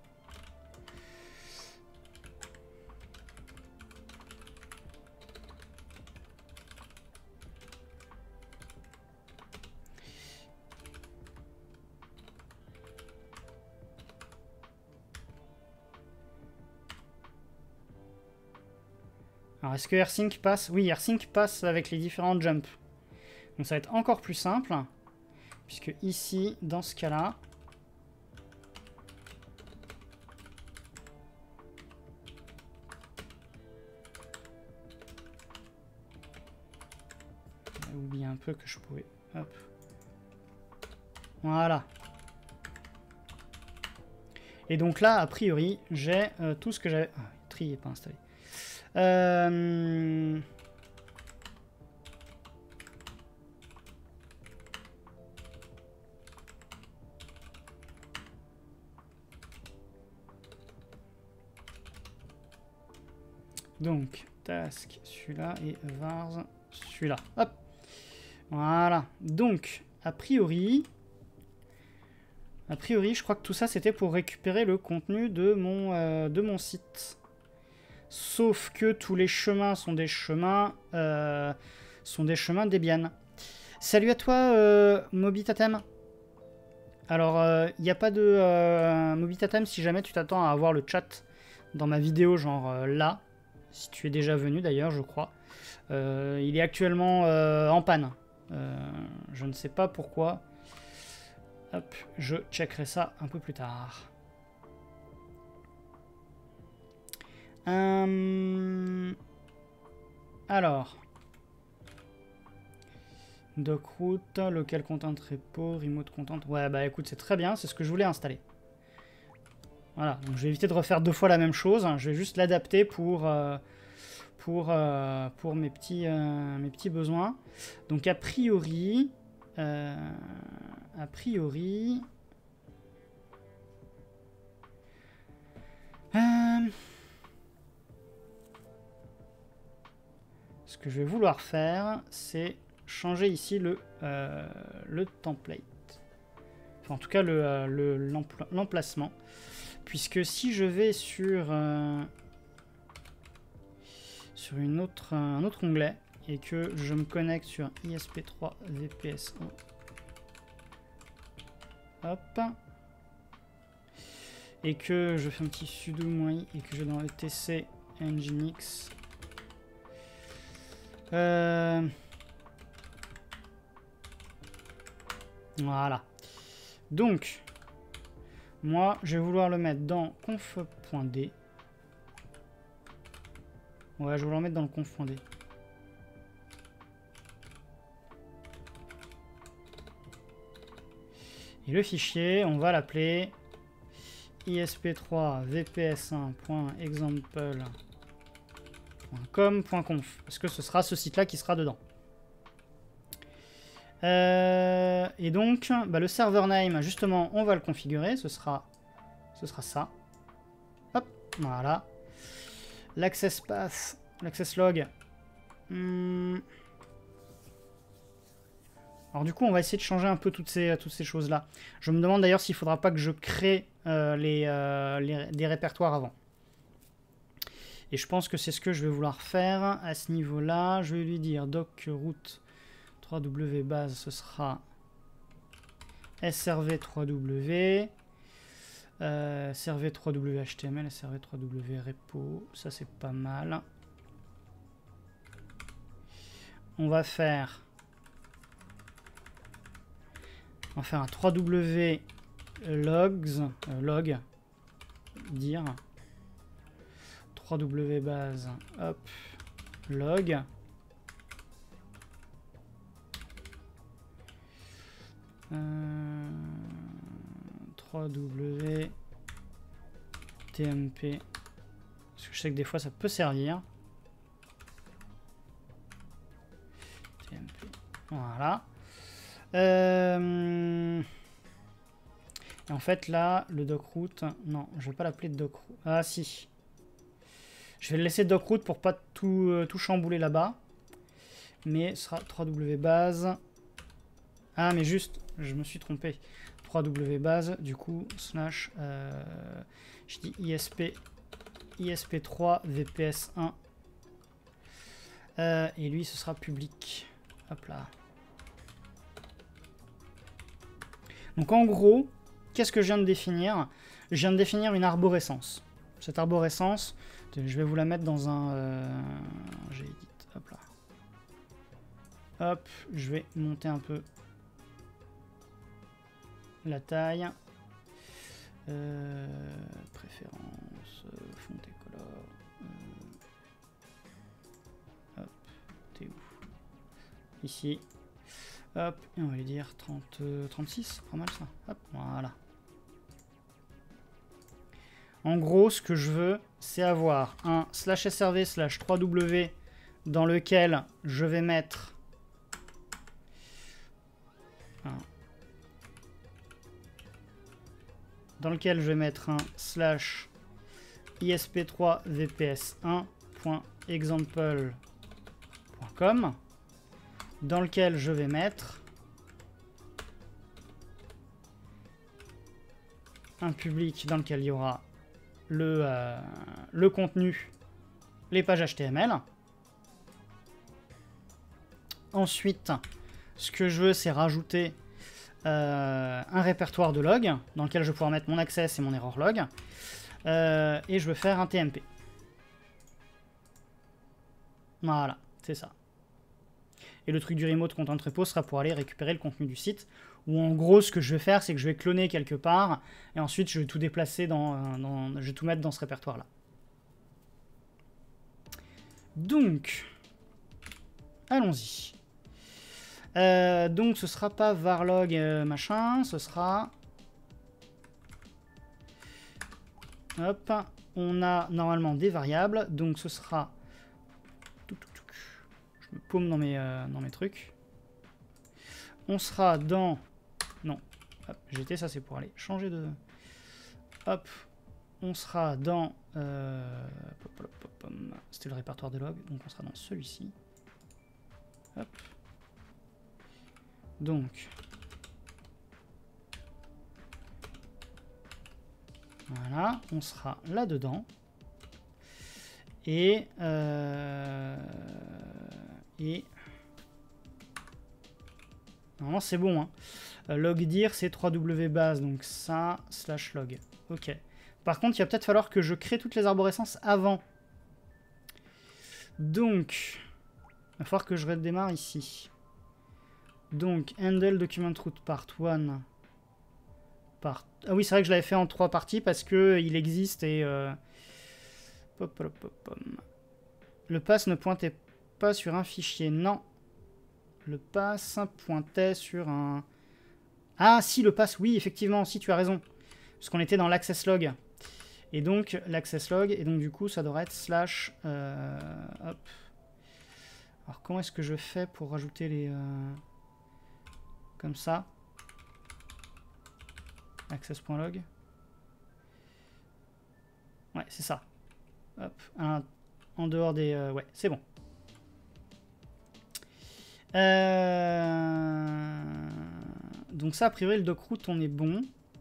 [SPEAKER 1] Alors, est-ce que AirSync passe? Oui, AirSync passe avec les différents jumps. Donc, ça va être encore plus simple. Puisque ici, dans ce cas-là... J'ai oublié un peu que je pouvais... Hop. Voilà. Et donc là, a priori, j'ai tout ce que j'avais... Ah, tri n'est pas installé. Donc, task, celui-là, et vars, celui-là. Hop. Voilà. Donc, a priori, je crois que tout ça, c'était pour récupérer le contenu de mon site. Sauf que tous les chemins sont des chemins Debian. Salut à toi, Mobitatem. Alors, il n'y a pas de Mobitatem si jamais tu t'attends à avoir le chat dans ma vidéo, genre là. Si tu es déjà venu d'ailleurs, je crois. Il est actuellement en panne. Je ne sais pas pourquoi. Hop, je checkerai ça un peu plus tard. Alors. Docroute, local content repo, remote content. Ouais, bah écoute, c'est très bien, c'est ce que je voulais installer. Voilà, donc je vais éviter de refaire 2 fois la même chose. Je vais juste l'adapter pour mes petits besoins. Donc a priori... ce que je vais vouloir faire, c'est changer ici le template. Enfin, en tout cas, l'emplacement. Puisque si je vais sur un autre onglet et que je me connecte sur ISP3 VPS1, hop, et que je fais un petit sudo -i et que je vais dans le TC nginx, voilà. Donc, moi, je vais vouloir le mettre dans conf.d. Ouais, je vais vouloir le mettre dans le conf.d. Et le fichier, on va l'appeler isp3 vps1.example.com.conf, parce que ce sera ce site-là qui sera dedans. Et donc, bah, le server name, justement, on va le configurer. Ce sera ça. Hop, voilà. L'access path, l'access log. Alors du coup, on va essayer de changer un peu toutes ces choses-là. Je me demande d'ailleurs s'il ne faudra pas que je crée des répertoires avant. Et je pense que c'est ce que je vais vouloir faire à ce niveau-là. Je vais lui dire doc route 3w base, ce sera srv 3w, srv 3w html, srv 3w repo, ça c'est pas mal. On va faire un 3w logs, log, dire 3w base, hop, log. Euh, 3w tmp, parce que je sais que des fois ça peut servir. tmp, voilà. Et en fait là, le docroute, non, je vais pas l'appeler docroute. Ah si. Je vais le laisser docroute pour pas tout chambouler là-bas. Mais ce sera 3W base. Ah, mais juste, je me suis trompé. 3W base, du coup, slash, je dis ISP3 VPS1. Et lui, ce sera public. Hop là. Donc en gros, qu'est-ce que je viens de définir? Je viens de définir une arborescence. Cette arborescence, je vais vous la mettre dans un... J'édite, hop là. Hop, je vais monter un peu la taille. Préférence, fond et couleur. Hop, t'es où? Ici. Hop, et on va lui dire 36, pas mal ça. Hop, voilà. En gros, ce que je veux, c'est avoir un /srv /3w dans lequel je vais mettre un slash isp3 vps1.example.com dans lequel je vais mettre un public dans lequel il y aura le contenu, les pages HTML. Ensuite, ce que je veux, c'est rajouter un répertoire de log dans lequel je vais pouvoir mettre mon access et mon error log. Et je veux faire un TMP. Voilà, c'est ça. Et le truc du remote content repo sera pour aller récupérer le contenu du site. Ou en gros, ce que je vais faire, c'est que je vais cloner quelque part. Et ensuite, je vais tout déplacer je vais tout mettre dans ce répertoire-là. Donc, allons-y. Donc, ce sera pas varlog machin. Ce sera... Hop. On a normalement des variables. Donc, ce sera... Je me paume dans mes trucs. On sera dans... Non. GT, ça c'est pour aller changer de... Hop. On sera dans... C'était le répertoire de log. Donc on sera dans celui-ci. Hop. Donc... Voilà. On sera là-dedans. Et normalement c'est bon, hein. Log dir c'est 3W base, donc ça /log. Ok. Par contre, il va peut-être falloir que je crée toutes les arborescences avant. Donc, il va falloir que je redémarre ici. Donc, handle document root part 1. Ah oui, c'est vrai que je l'avais fait en 3 parties parce que il existe et... Le pass ne pointait pas sur un fichier. Non. Le pass pointait sur un... Ah si, le pass, oui, effectivement, si, tu as raison. Parce qu'on était dans l'access log. Et donc, l'access log, et donc du coup, ça devrait être slash... hop. Alors, comment est-ce que je fais pour rajouter les... Comme ça. Access.log. Ouais, c'est ça. Hop, en dehors des... ouais, c'est bon. Donc ça, a priori, le docroot, on est bon.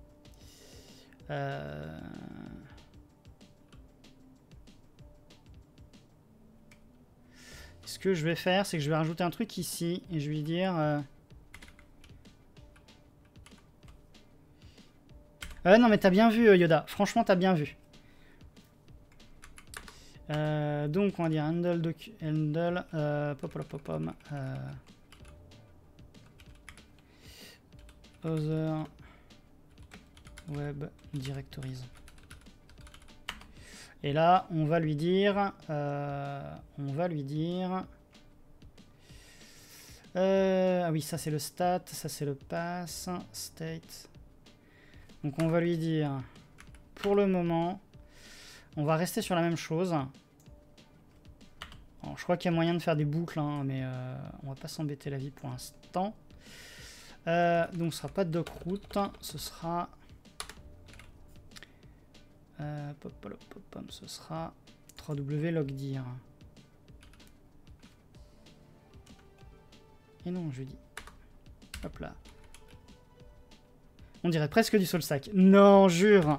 [SPEAKER 1] Ce que je vais faire, c'est que je vais rajouter un truc ici, et je vais dire... non, mais t'as bien vu, Yoda. Franchement, t'as bien vu. Donc on va dire handle other web directories. Et là on va lui dire ah oui, ça c'est le stat, ça c'est le pass state. Donc on va lui dire pour le moment on va rester sur la même chose. Alors, je crois qu'il y a moyen de faire des boucles, hein, mais on va pas s'embêter la vie pour l'instant. Donc ce sera pas de docroot, ce sera... ce sera 3W logdir. Et non, je dis. Hop là. On dirait presque du SoulStack. Non, jure.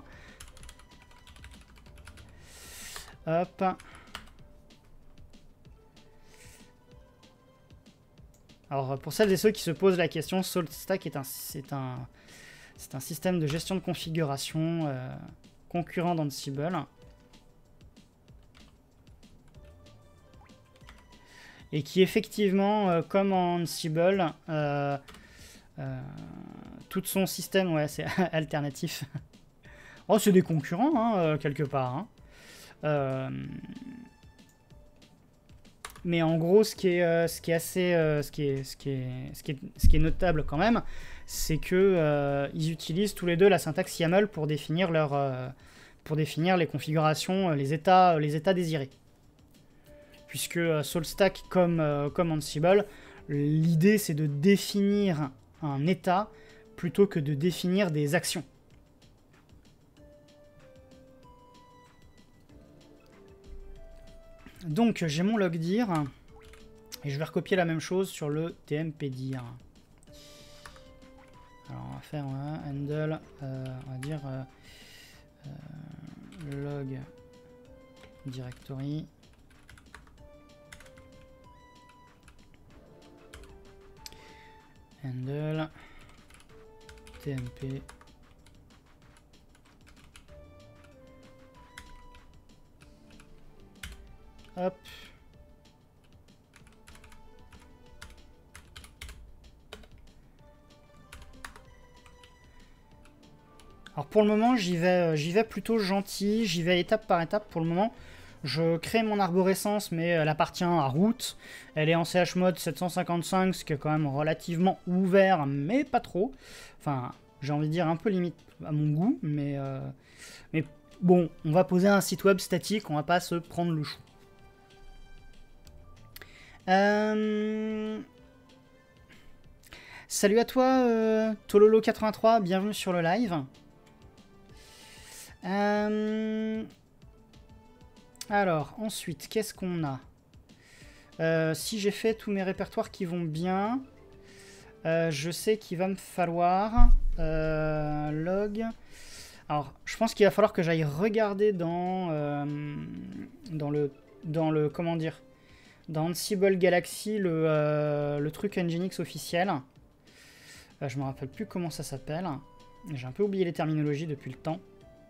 [SPEAKER 1] Hop. Alors, pour celles et ceux qui se posent la question, SoulStack c'est un système de gestion de configuration concurrent d'Ansible. Et qui effectivement, comme en Ansible, tout son système, ouais, c'est alternatif. Oh, c'est des concurrents, hein, quelque part. Hein. Mais en gros, ce qui est notable quand même, c'est que ils utilisent tous les deux la syntaxe YAML pour définir les configurations, les états désirés. Puisque SoulStack, comme Ansible, l'idée c'est de définir un état plutôt que de définir des actions. Donc j'ai mon logdir et je vais recopier la même chose sur le tmpdir. Alors on va faire handle, on va dire log directory. Handle tmp hop. Alors pour le moment j'y vais plutôt gentil, j'y vais étape par étape pour le moment. Je crée mon arborescence, mais elle appartient à root. Elle est en chmod 755, ce qui est quand même relativement ouvert, mais pas trop. Enfin, j'ai envie de dire un peu limite à mon goût, mais bon, on va poser un site web statique, on va pas se prendre le chou. Salut à toi, Tololo83, bienvenue sur le live. Alors, ensuite, qu'est-ce qu'on a? Si j'ai fait tous mes répertoires qui vont bien, je sais qu'il va me falloir log. Alors, je pense qu'il va falloir que j'aille regarder dans le comment dire, dans Ansible Galaxy le truc Nginx officiel. Je me rappelle plus comment ça s'appelle. J'ai un peu oublié les terminologies depuis le temps.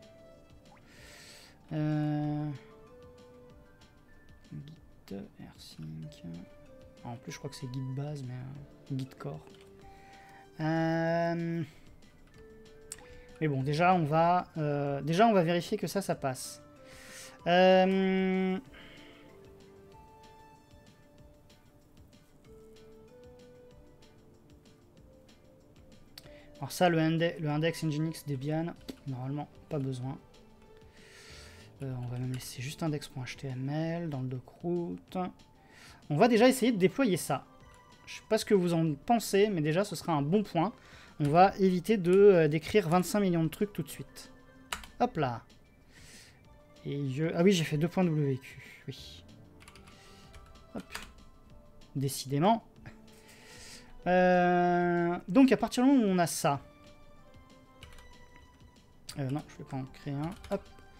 [SPEAKER 1] Git rsync. En plus je crois que c'est git base, mais git core. Mais bon, déjà on va vérifier que ça passe. Alors ça, le index Nginx Debian, normalement pas besoin. On va même laisser juste index.html dans le docroot. On va déjà essayer de déployer ça. Je sais pas ce que vous en pensez, mais déjà ce sera un bon point. On va éviter d'écrire 25 millions de trucs tout de suite. Hop là. Et ah oui, j'ai fait 2.wq. Oui. Hop. Décidément. Donc à partir du moment où on a ça. Non, je vais pas en créer un. Hop.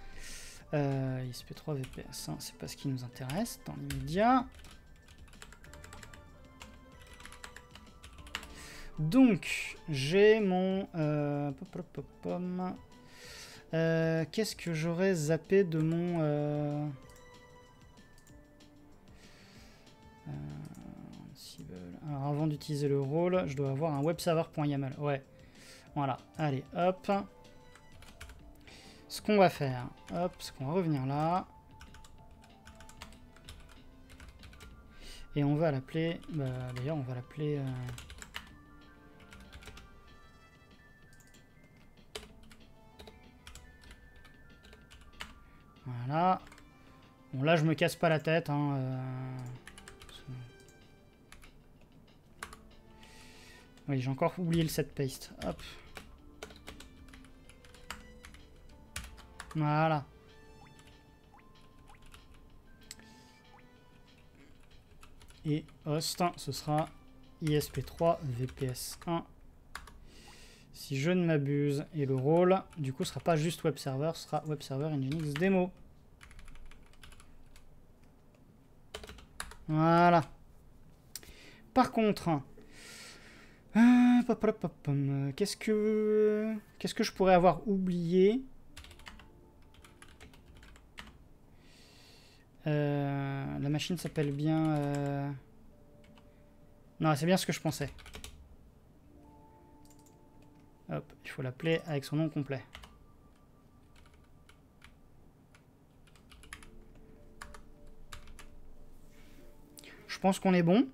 [SPEAKER 1] ISP3 VPS, hein, c'est pas ce qui nous intéresse dans l'immédiat. Donc, j'ai mon... qu'est-ce que j'aurais zappé de mon... Alors, avant d'utiliser le rôle, je dois avoir un webserver.yaml. Ouais, voilà. Allez, hop. Ce qu'on va faire, hop, c'est qu'on va revenir là. Et on va l'appeler... d'ailleurs, on va l'appeler... Voilà. Bon, là, je me casse pas la tête. Hein, Oui, j'ai encore oublié le set paste. Hop. Voilà. et host, ce sera ISP3 VPS1. Si je ne m'abuse. Et le rôle, du coup, sera pas juste web server, ce sera web server Nginx Demo. Voilà. Par contre, qu'est-ce que je pourrais avoir oublié? La machine s'appelle bien... Non, c'est bien ce que je pensais. Hop, il faut l'appeler avec son nom complet. Je pense qu'on est bon.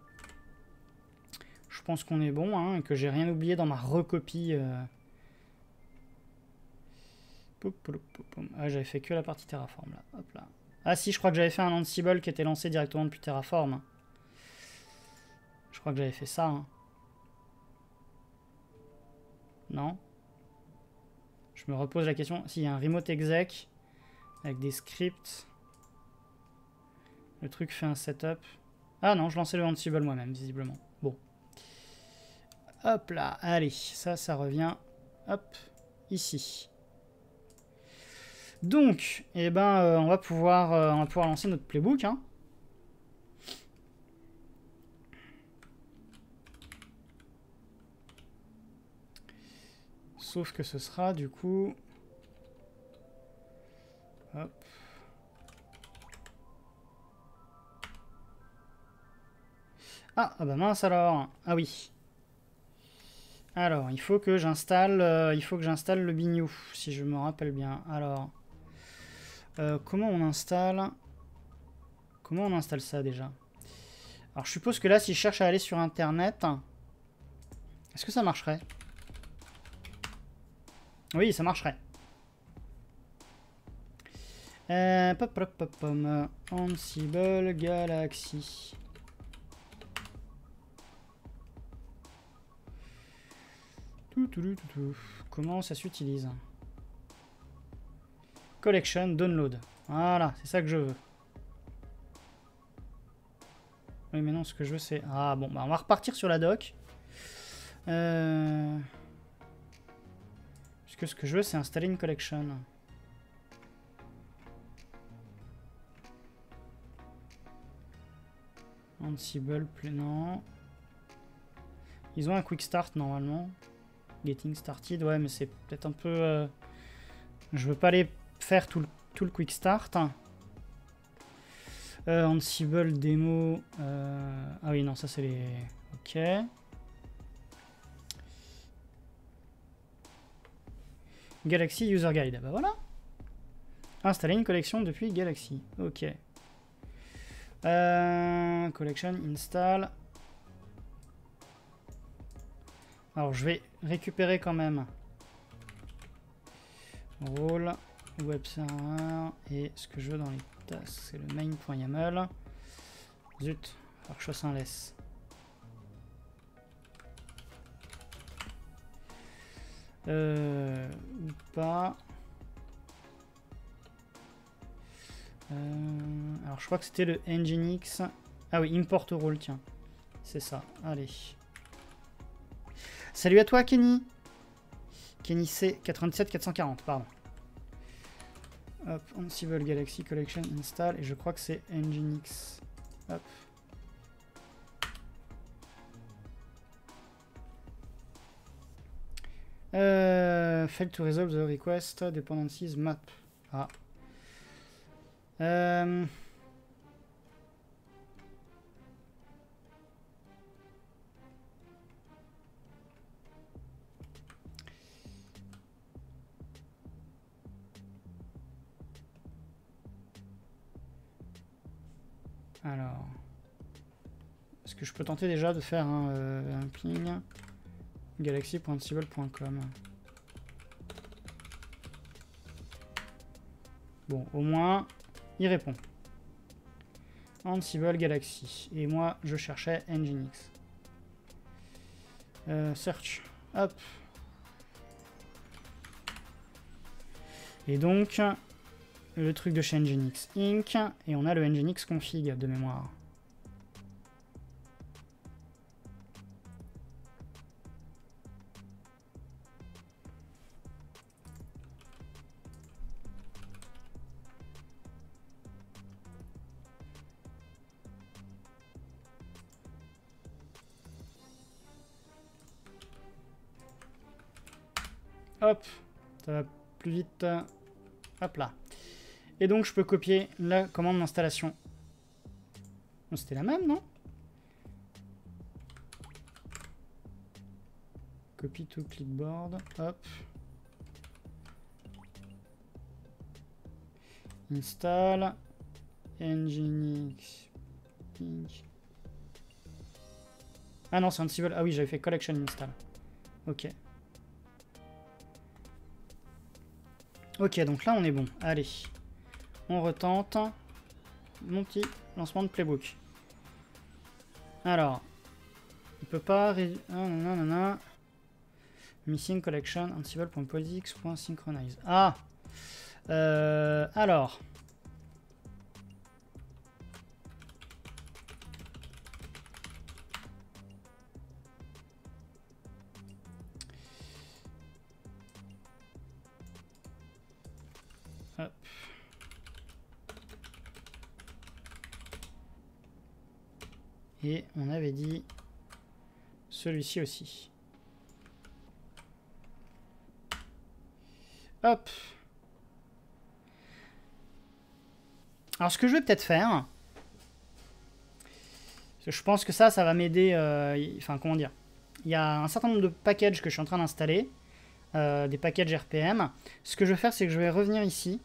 [SPEAKER 1] Je pense qu'on est bon, hein, et que j'ai rien oublié dans ma recopie. Ah, j'avais fait que la partie Terraform là. Hop là. Ah si, je crois que j'avais fait un Ansible qui était lancé directement depuis Terraform. Je crois que j'avais fait ça. Hein. Non? Je me repose la question. S'il y a un remote exec avec des scripts. Le truc fait un setup. Ah non, je lançais le Ansible moi-même, visiblement. Bon. Hop là, allez, ça revient. Hop, ici. Donc, eh ben, on va pouvoir lancer notre playbook. Hein. Sauf que ce sera du coup... Hop. Ah bah mince alors. Ah oui. Alors, il faut que j'installe le bignou, si je me rappelle bien. Alors, comment on installe ça déjà? Alors, je suppose que là, si je cherche à aller sur Internet, est-ce que ça marcherait? Oui, ça marcherait. Ansible Galaxy. Comment ça s'utilise? Collection, download. Voilà, c'est ça que je veux. Oui, mais non, ce que je veux, c'est... Ah, bon, bah, on va repartir sur la doc. Puisque ce que je veux, c'est installer une collection. Ansible, non. Ils ont un quick start, normalement. Getting started, ouais, mais c'est peut-être un peu... Je veux pas aller faire tout le quick start. Ansible démo... Ah oui, non, ça c'est les... Ok. Galaxy User Guide, bah voilà. Installer une collection depuis Galaxy, ok. Collection, install. Alors je vais récupérer quand même rôle, web server, et ce que je veux dans les tasks, c'est le main.yaml. Zut, faut que je fasse un less. Ou pas. Alors je crois que c'était le Nginx. Ah oui, import role, tiens. C'est ça, allez. Salut à toi Kenny. Kenny C 87440, pardon. Hop, Ansible Galaxy Collection install, et je crois que c'est Nginx. Hop. Fail to resolve the request dependencies map. Ah. Alors, est-ce que je peux tenter déjà de faire un ping galaxy.ansible.com? Bon, au moins, il répond. Ansible Galaxy. Et moi, je cherchais Nginx. Search. Hop. Et donc, le truc de chez Nginx Inc. Et on a le Nginx config de mémoire. hop, ça va plus vite. Hop là. Et donc je peux copier la commande d'installation. Bon, c'était la même, non? Copy to clipboard, hop. Install. Nginx. Ah non, c'est Ansible. Ah oui, j'avais fait collection install. Ok. Ok, donc là on est bon. Allez. On retente. Mon petit lancement de playbook. Alors. Il peut pas... nanana. Missing collection ansible.posix.synchronize. Ah alors. Hop. Et on avait dit celui-ci aussi. Hop. Alors ce que je vais peut-être faire, parce que je pense que ça va m'aider, enfin comment dire, il y a un certain nombre de packages que je suis en train d'installer, des packages RPM. Ce que je vais faire, c'est que je vais revenir ici.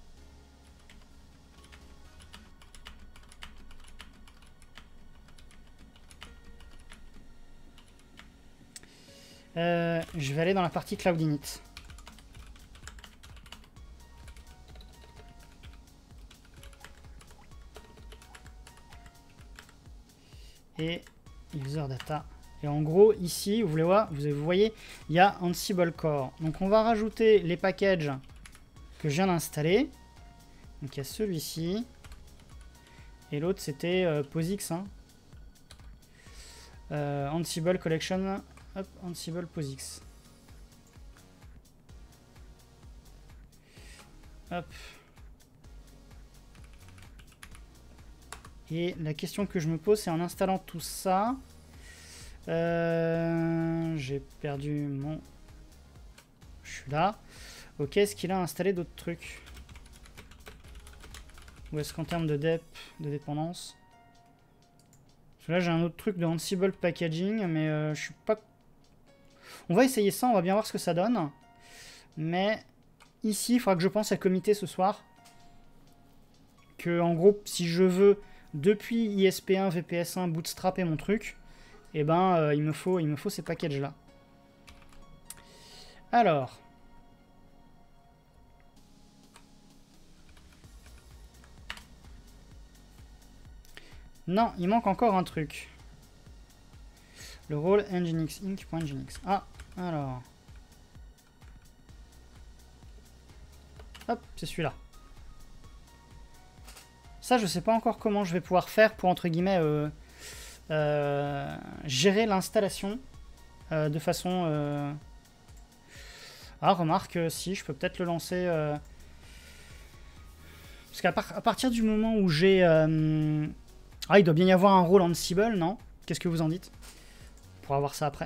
[SPEAKER 1] Je vais aller dans la partie Cloud Init. Et user data. Et en gros, ici, vous voyez, il y a Ansible Core. Donc on va rajouter les packages que je viens d'installer. Donc il y a celui-ci. Et l'autre, c'était POSIX. Hein. Ansible Collection. Hop, Ansible POSIX. Hop. Et la question que je me pose, c'est en installant tout ça... j'ai perdu mon... Je suis là. Ok, est-ce qu'il a installé d'autres trucs? Ou est-ce qu'en termes de dépendance... Parce que là, j'ai un autre truc de Ansible Packaging, mais je suis pas... On va essayer ça, on va bien voir ce que ça donne. Mais ici, il faudra que je pense à committer ce soir. Que, en gros, si je veux... Depuis ISP1, VPS1, bootstrapper mon truc, et ben il me faut ces packages là. Alors. Non, il manque encore un truc. Le rôle nginx inc.nginx. Ah, alors. Hop, c'est celui-là. Ça, je sais pas encore comment je vais pouvoir faire pour, entre guillemets, gérer l'installation de façon... Ah, remarque, si, je peux peut-être le lancer... Parce qu'à partir du moment où j'ai... Ah, il doit bien y avoir un rôle Ansible, non? Qu'est-ce que vous en dites? On pourra voir ça après.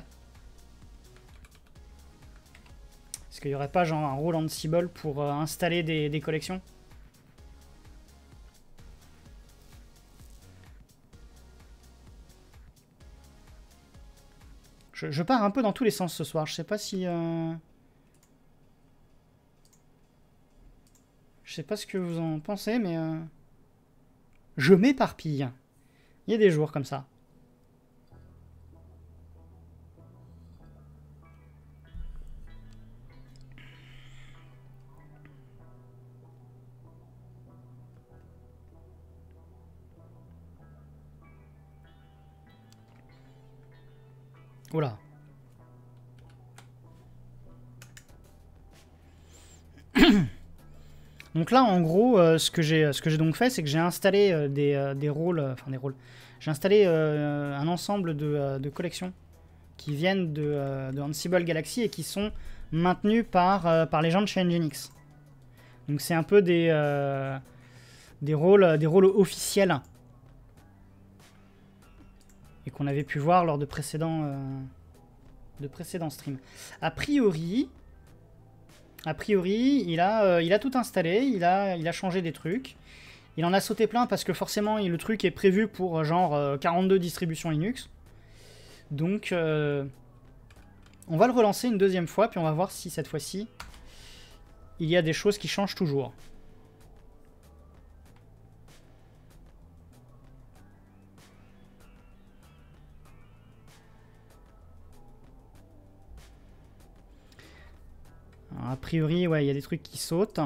[SPEAKER 1] Est-ce qu'il n'y aurait pas genre un rôle Ansible pour installer des collections? Je pars un peu dans tous les sens ce soir. Je sais pas si... Je sais pas ce que vous en pensez, mais... Je m'éparpille. Il y a des jours comme ça. Oula. Donc là, en gros, ce que j'ai donc fait, c'est que j'ai installé des rôles, J'ai installé un ensemble de collections qui viennent de Ansible Galaxy et qui sont maintenues par les gens de chez Nginx. Donc c'est un peu des rôles officiels et qu'on avait pu voir lors de précédents streams. A priori, A priori, il a tout installé, il a changé des trucs. Il en a sauté plein parce que forcément, le truc est prévu pour genre 42 distributions Linux. Donc, on va le relancer une deuxième fois, puis on va voir si cette fois-ci, il y a des choses qui changent toujours. Alors, a priori, ouais, il y a des trucs qui sautent.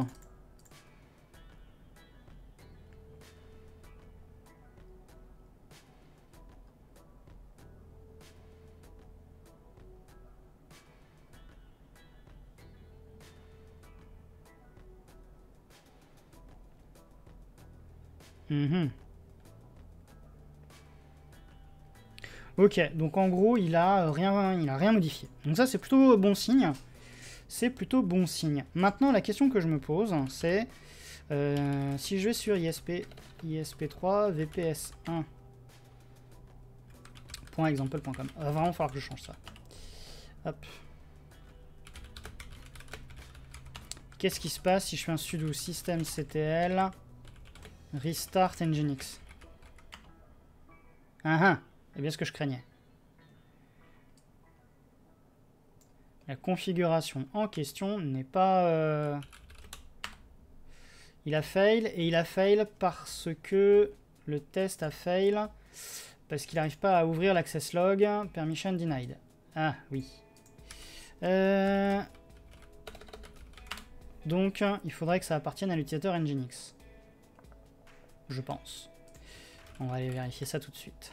[SPEAKER 1] Ok, donc en gros, il a rien modifié. Donc ça, c'est plutôt bon signe. C'est plutôt bon signe. Maintenant, la question que je me pose, c'est si je vais sur ISP3 vps1.example.com. Il va vraiment falloir que je change ça. Hop. Qu'est-ce qui se passe si je fais un sudo systemctl restart nginx? C'est bien ce que je craignais. La configuration en question n'est pas... Il a fail, et il a fail parce que le test a fail, parce qu'il n'arrive pas à ouvrir l'access log, permission denied. Ah, oui. Donc, il faudrait que ça appartienne à l'utilisateur nginx. Je pense. On va aller vérifier ça tout de suite.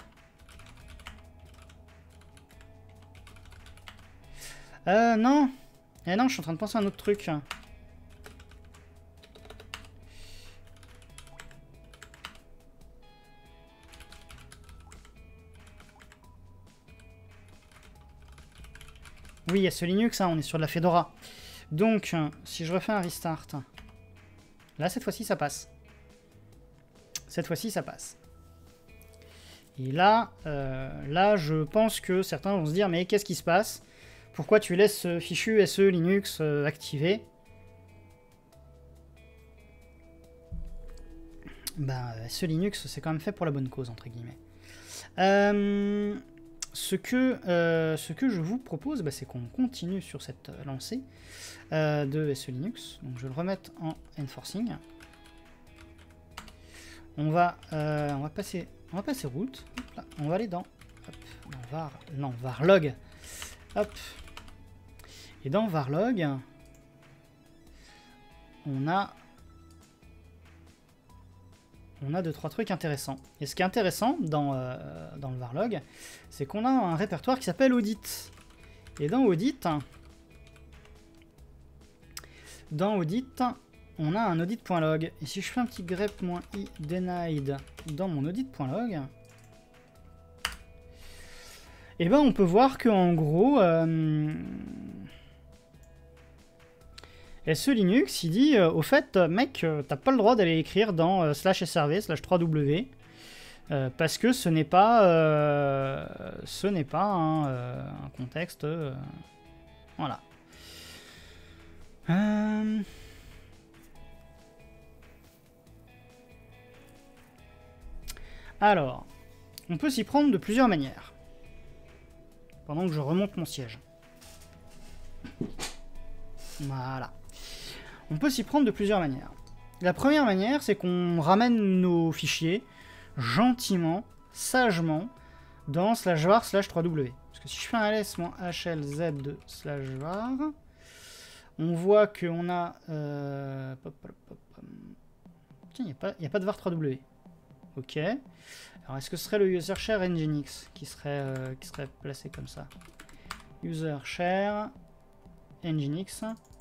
[SPEAKER 1] Non. Eh non, je suis en train de penser à un autre truc. Oui, il y a ce Linux, hein, on est sur de la Fedora. Donc, si je refais un restart, là, cette fois-ci, ça passe. Cette fois-ci, ça passe. Et là, je pense que certains vont se dire, mais qu'est-ce qui se passe? Pourquoi tu laisses ce fichu SE Linux activé? Ben, SE Linux, c'est quand même fait pour la bonne cause, entre guillemets. Ce que je vous propose, c'est qu'on continue sur cette lancée de SE Linux. Donc, je vais le remettre en enforcing. On va passer root. Hop là. On va aller dans varlog. Hop. Et dans varlog, on a 2-3 trucs intéressants. Et ce qui est intéressant dans le varlog, c'est qu'on a un répertoire qui s'appelle audit. Et dans audit, on a un audit.log. Et si je fais un petit grep-i denied dans mon audit.log, et ben on peut voir que en gros, SE Linux, il dit au fait, mec, t'as pas le droit d'aller écrire dans /srv/3w parce que ce n'est pas un contexte. Voilà. Alors, on peut s'y prendre de plusieurs manières. Pendant que je remonte mon siège. Voilà. On peut s'y prendre de plusieurs manières. La première manière, c'est qu'on ramène nos fichiers gentiment, sagement, dans /var/3w. Parce que si je fais un ls-hlz de /var, on voit qu'on a... Tiens, il n'y a pas de var 3w. Ok. Alors, est-ce que ce serait le user share nginx qui serait placé comme ça? User share nginx.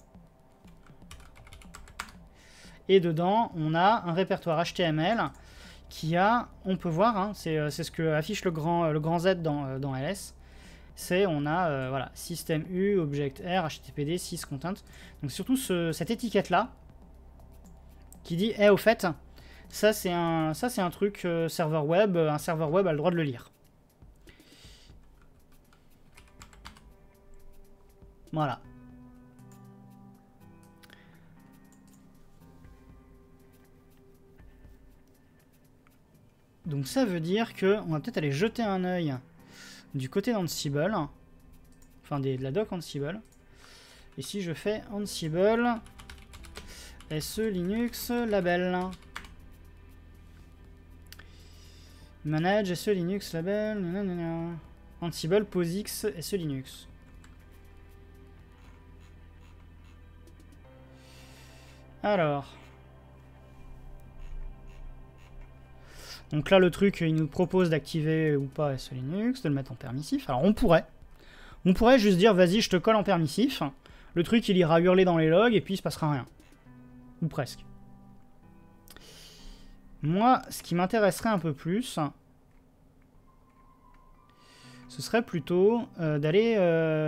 [SPEAKER 1] Et dedans, on a un répertoire HTML qui a, on peut voir, hein, c'est ce que affiche le grand Z dans ls. C'est, on a, voilà, system U, object R, HTTPD, syscontent. Donc surtout cette étiquette-là, qui dit, au fait, ça c'est un truc serveur web, un serveur web a le droit de le lire. Voilà. Donc ça veut dire que on va peut-être aller jeter un œil du côté d'Ansible. Enfin de la doc Ansible. Et si je fais Ansible SE Linux label. Manage SE Linux label. Nanana. Ansible POSIX SE Linux. Alors. Donc là, le truc, il nous propose d'activer ou pas SE Linux, de le mettre en permissif. Alors on pourrait juste dire, vas-y, je te colle en permissif. Le truc, il ira hurler dans les logs et puis il se passera rien. Ou presque. Moi, ce qui m'intéresserait un peu plus, ce serait plutôt d'aller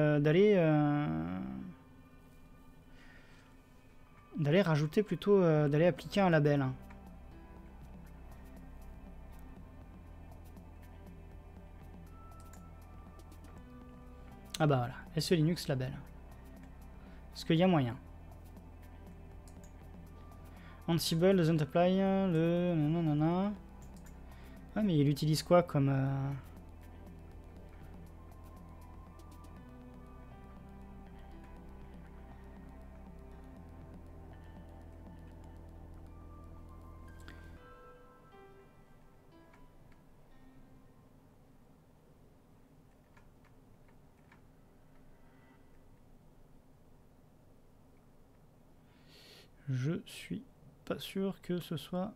[SPEAKER 1] rajouter plutôt, d'aller appliquer un label. Ah bah voilà, SE Linux label. Est-ce qu'il y a moyen? Ansible doesn't apply le nanana. Ouais, mais il utilise quoi comme Je suis pas sûr que ce soit...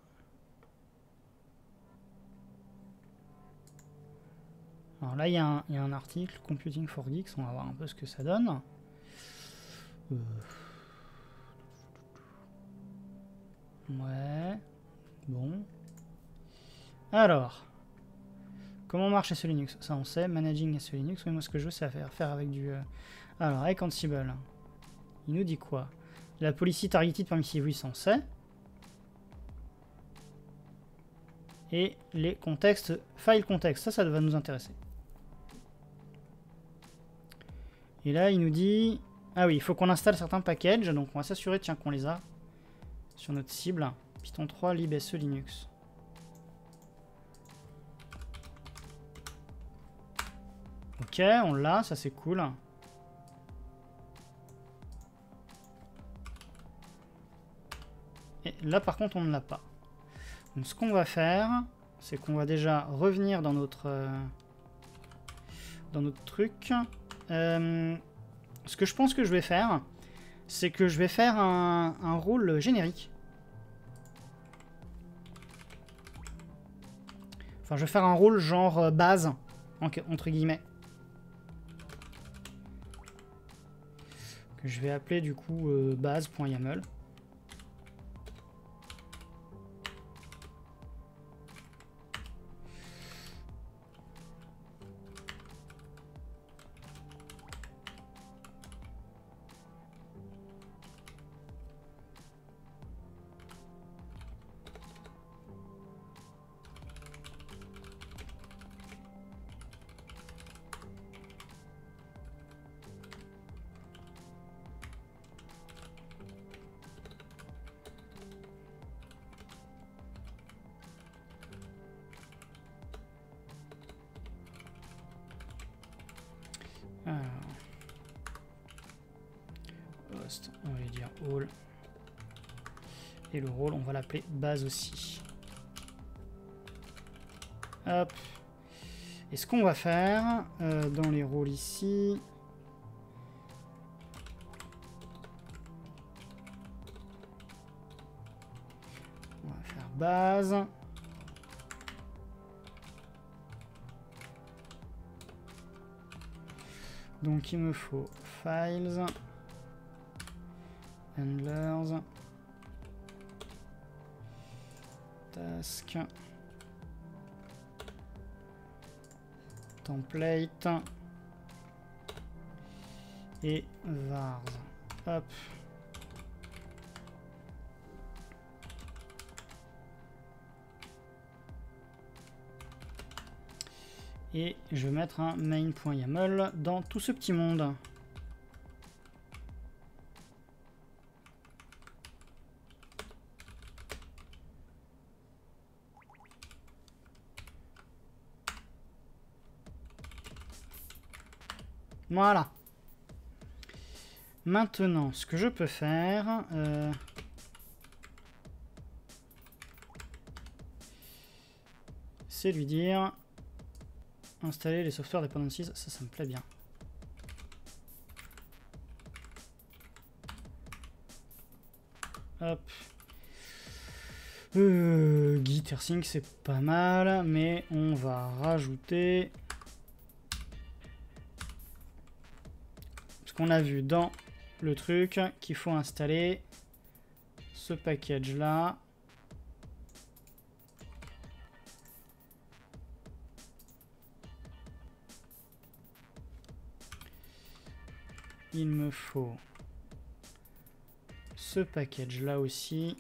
[SPEAKER 1] Alors là, il y a un article, Computing for Geeks, on va voir un peu ce que ça donne. Ouais, bon. Alors, comment marche SE Linux? Ça on sait, Managing SE Linux, mais moi ce que je veux c'est faire avec du... Alors, avec Ansible, il nous dit quoi? La policy targeted permissive, oui, ça on sait. Et les contextes, file context, ça va nous intéresser. Et là, il nous dit... Ah oui, il faut qu'on installe certains packages, donc on va s'assurer, tiens, qu'on les a sur notre cible. Python 3, libSE Linux. Ok, on l'a, ça c'est cool. Et là, par contre, on ne l'a pas. Donc ce qu'on va faire, c'est qu'on va déjà revenir dans notre truc. Ce que je pense que je vais faire, c'est que je vais faire un rôle générique. Enfin, je vais faire un rôle genre base, entre guillemets. Que je vais appeler du coup base.yaml. Host, on va lui dire all. Et le rôle, on va l'appeler base aussi. Hop. Et ce qu'on va faire dans les rôles ici, on va faire base. Donc il me faut files, handlers, task, template et vars. Hop. Et je vais mettre un main.yaml dans tout ce petit monde. Voilà. Maintenant, ce que je peux faire... c'est lui dire... installer les software dependencies, ça me plaît bien. Hop. Git AirSync, c'est pas mal, mais on va rajouter... parce qu'on a vu dans le truc qu'il faut installer ce package-là. Il me faut ce package-là aussi.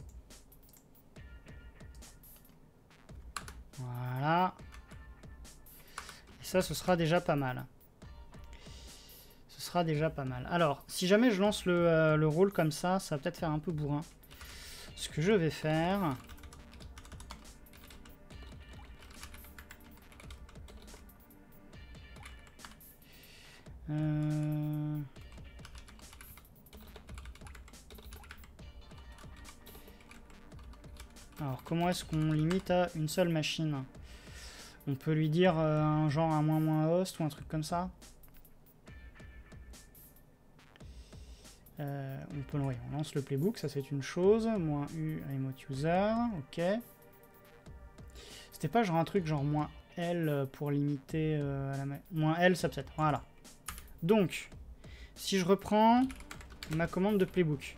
[SPEAKER 1] Voilà. Et ça, ce sera déjà pas mal. Ce sera déjà pas mal. Alors, si jamais je lance le rôle comme ça va peut-être faire un peu bourrin. Ce que je vais faire... alors, comment est-ce qu'on limite à une seule machine? On peut lui dire un genre un moins host ou un truc comme ça. On peut, oui, on lance le playbook, ça c'est une chose. Moins U remote user, ok. C'était pas genre un truc genre moins L pour limiter à la moins L subset, voilà. Donc, si je reprends ma commande de playbook.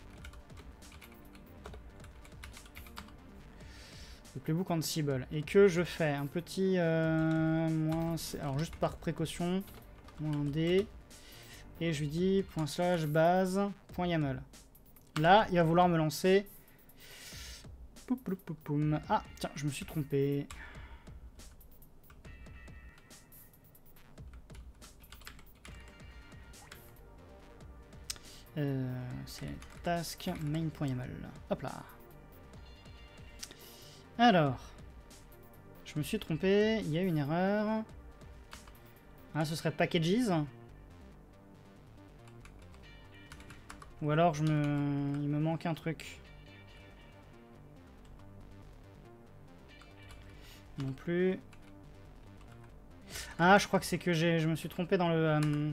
[SPEAKER 1] Le playbook Ansible. Et que je fais un petit moins... alors juste par précaution, moins D. Et je lui dis ./base.yaml. Là, il va vouloir me lancer... ah, tiens, je me suis trompé. C'est task main.yaml. Hop là. Alors, je me suis trompé, il y a une erreur. Ah, ce serait packages. Ou alors il me manque un truc. Non plus. Ah, je crois que c'est que je me suis trompé dans le...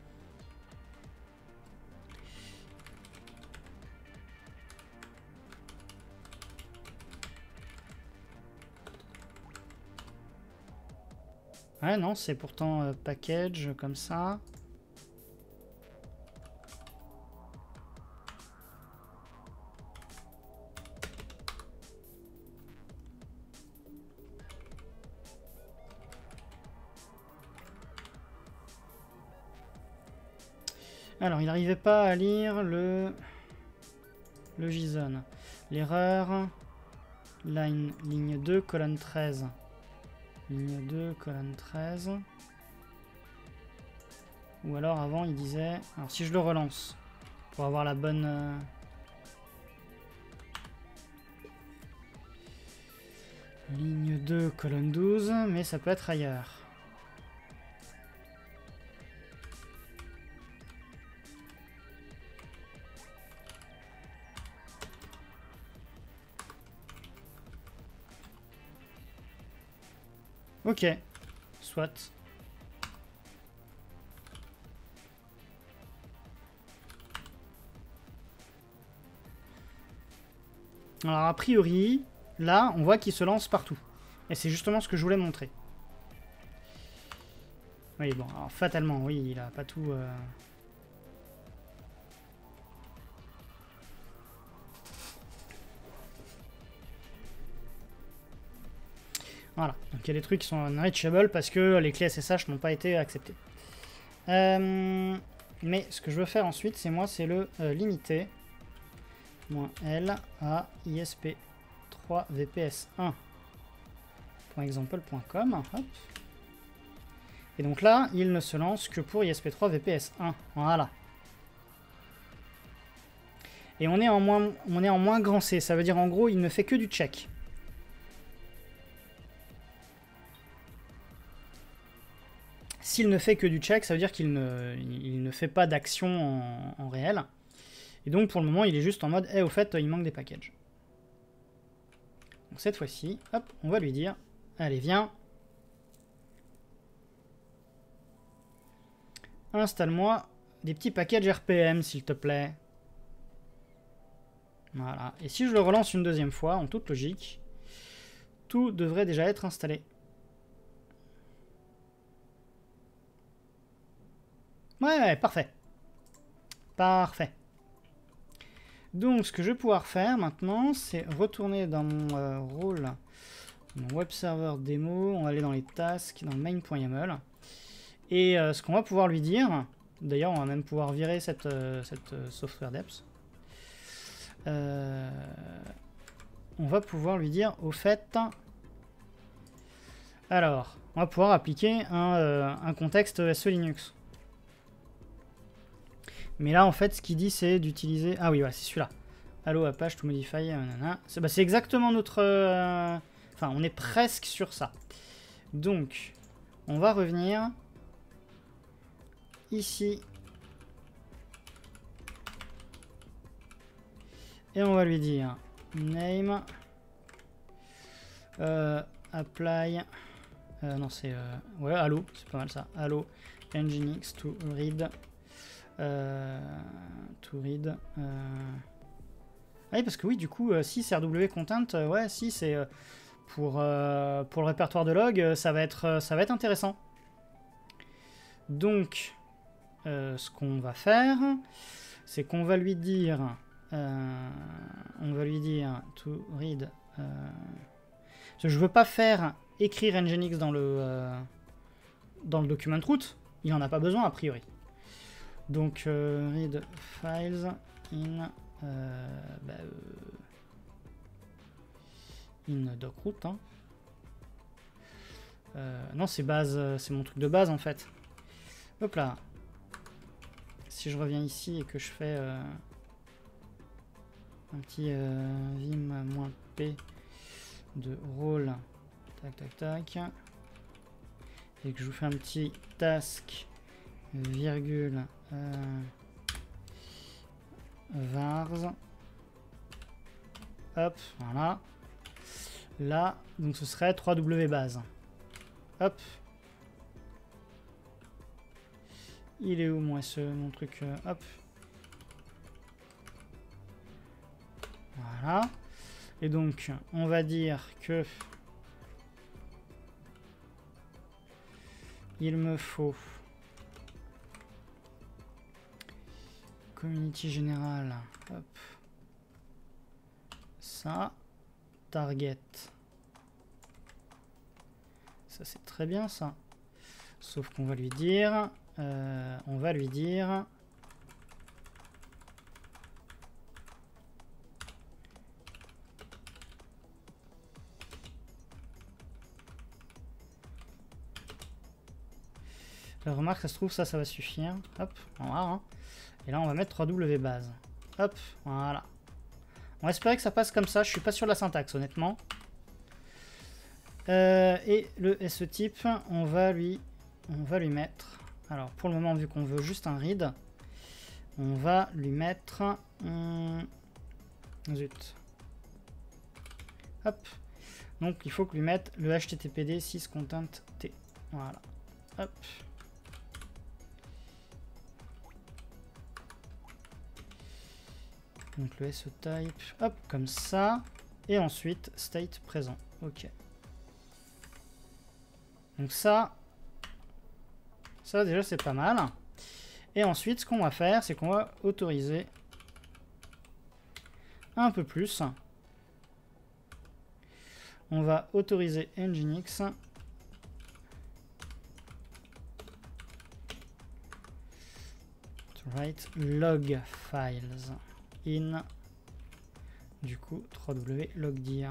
[SPEAKER 1] ouais, non, c'est pourtant package comme ça. Alors, il n'arrivait pas à lire le JSON. L'erreur, ligne 2, colonne 13. Ligne 2, colonne 13. Ou alors avant il disait... alors si je le relance, pour avoir la bonne... ligne 2, colonne 12, mais ça peut être ailleurs. Ok, soit. Alors a priori, là, on voit qu'il se lance partout. Et c'est justement ce que je voulais montrer. Oui, bon, alors fatalement, oui, il a pas tout... Voilà, donc il y a des trucs qui sont unreachable parce que les clés SSH n'ont pas été acceptées. Mais ce que je veux faire ensuite, c'est le limiter -L à isp3vps1.example.com. Et donc là, il ne se lance que pour isp3vps1. Voilà. Et on est en moins grand C, ça veut dire en gros, il ne fait que du check. S'il ne fait que du check, ça veut dire qu'il ne fait pas d'action en réel. Et donc pour le moment, il est juste en mode, au fait, il manque des packages. Donc cette fois-ci, hop, on va lui dire, allez, viens. Installe-moi des petits packages RPM, s'il te plaît. Voilà. Et si je le relance une deuxième fois, en toute logique, tout devrait déjà être installé. Ouais, parfait. Parfait. Donc, ce que je vais pouvoir faire maintenant, c'est retourner dans mon rôle, mon web server démo. On va aller dans les tasks, dans main.yaml. Et ce qu'on va pouvoir lui dire, d'ailleurs, on va même pouvoir virer cette software deps. On va pouvoir lui dire, au fait, alors, on va pouvoir appliquer un contexte SE Linux. Mais là, en fait, ce qu'il dit, c'est d'utiliser... Ah oui, ouais, c'est celui-là. Allo Apache to modify... C'est exactement notre... Enfin, on est presque sur ça. Donc, on va revenir ici. Et on va lui dire name apply... non, c'est... ouais, allo, c'est pas mal ça. Allo nginx to read... to read. Ah oui, parce que oui, du coup, si c'est RW content, ouais, si c'est pour le répertoire de log, ça va être intéressant. Donc, ce qu'on va faire, c'est qu'on va lui dire, to read. Je veux pas faire écrire nginx dans le document root. Il en a pas besoin a priori. Donc, read files in docroot. Hein. Non, c'est base, c'est mon truc de base en fait. Hop là. Si je reviens ici et que je fais un petit vim-p de rôle, tac tac tac, et que je vous fais un petit task virgule vars, hop, voilà, là, donc ce serait 3W base, hop, il est où moi mon truc, hop, voilà, et donc on va dire que il me faut community général, hop, ça, target, ça c'est très bien ça, sauf qu'on va lui dire, remarque, ça se trouve, ça va suffire, hop, voilà, hein. Et là, on va mettre 3W base. Hop, voilà. On va espérer que ça passe comme ça. Je suis pas sûr de la syntaxe, honnêtement. Et le SE type, on va lui mettre... Alors, pour le moment, vu qu'on veut juste un read, on va lui mettre... zut. Hop. Donc, il faut que lui mette le HTTPD 6 content T. Voilà. Hop. Donc le SE type, hop, comme ça. Et ensuite, state présent. Ok. Donc ça déjà c'est pas mal. Et ensuite, ce qu'on va faire, c'est qu'on va autoriser un peu plus. On va autoriser nginx to write log files in, du coup 3w logdir,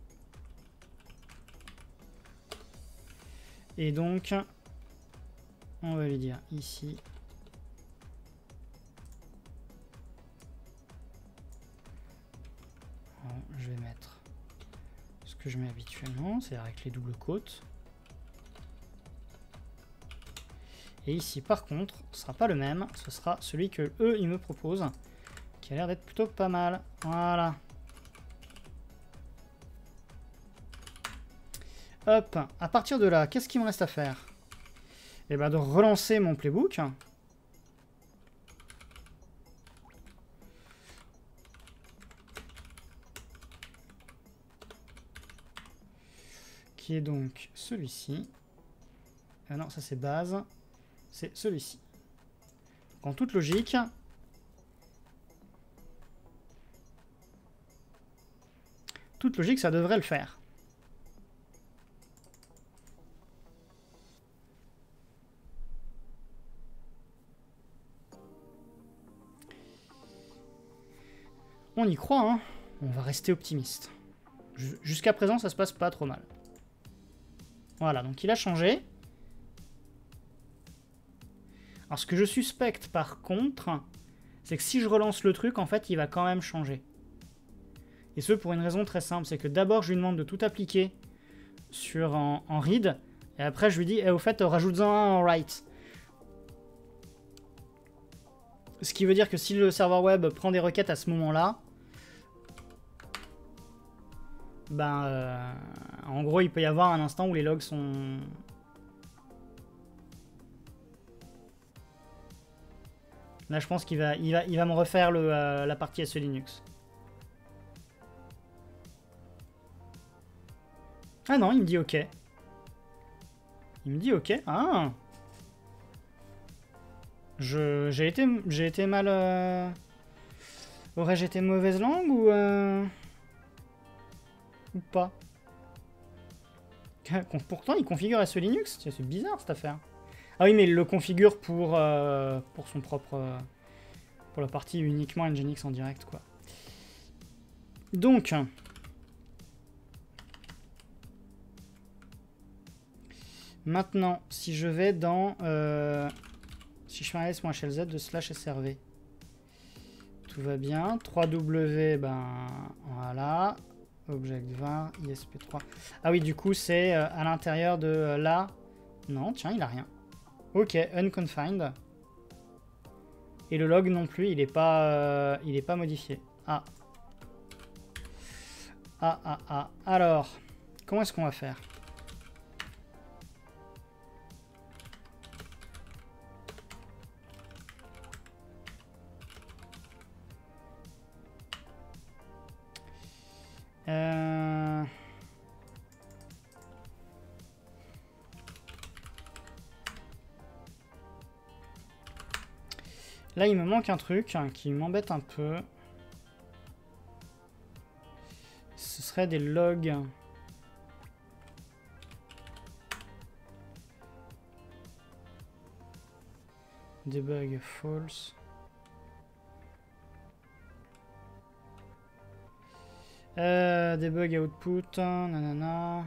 [SPEAKER 1] et donc on va lui dire ici je vais mettre ce que je mets habituellement, c'est-à-dire avec les doubles côtes, Et ici, par contre, ce sera pas le même. Ce sera celui que eux, ils me proposent. Qui a l'air d'être plutôt pas mal. Voilà. Hop. À partir de là, qu'est-ce qu'il me reste à faire? Eh ben, de relancer mon playbook. Qui est donc celui-ci. Ah non, ça c'est base. C'est celui-ci. En toute logique, ça devrait le faire. On y croit, hein. On va rester optimiste. Jusqu'à présent, ça se passe pas trop mal. Voilà, donc il a changé. Alors ce que je suspecte par contre, c'est que si je relance le truc, en fait, il va quand même changer. Et ce pour une raison très simple, c'est que d'abord je lui demande de tout appliquer sur en read, et après je lui dis, au fait, rajoute-en un en write. Ce qui veut dire que si le serveur web prend des requêtes à ce moment-là, ben, en gros, il peut y avoir un instant où les logs sont... Là, je pense qu'il va me refaire la partie SE Linux. Ah non, il me dit OK. Il me dit OK. Ah. J'ai été mal... Aurais-je été mauvaise langue ou pas? Pourtant, il configure SE Linux. C'est bizarre, cette affaire. Ah oui, mais il le configure pour son propre... pour la partie uniquement Nginx en direct, quoi. Donc... Maintenant, si je vais dans... si je fais un s-lz de /srv. Tout va bien. 3w, ben... Voilà. Object var, isp3. Ah oui, du coup, c'est à l'intérieur de là. Non, tiens, il a rien. Ok, unconfined. Et le log non plus, il est pas modifié. Ah. Ah. Alors, comment est-ce qu'on va faire? Là, il me manque un truc qui m'embête un peu. Ce serait des logs. Debug false. Debug output, nanana.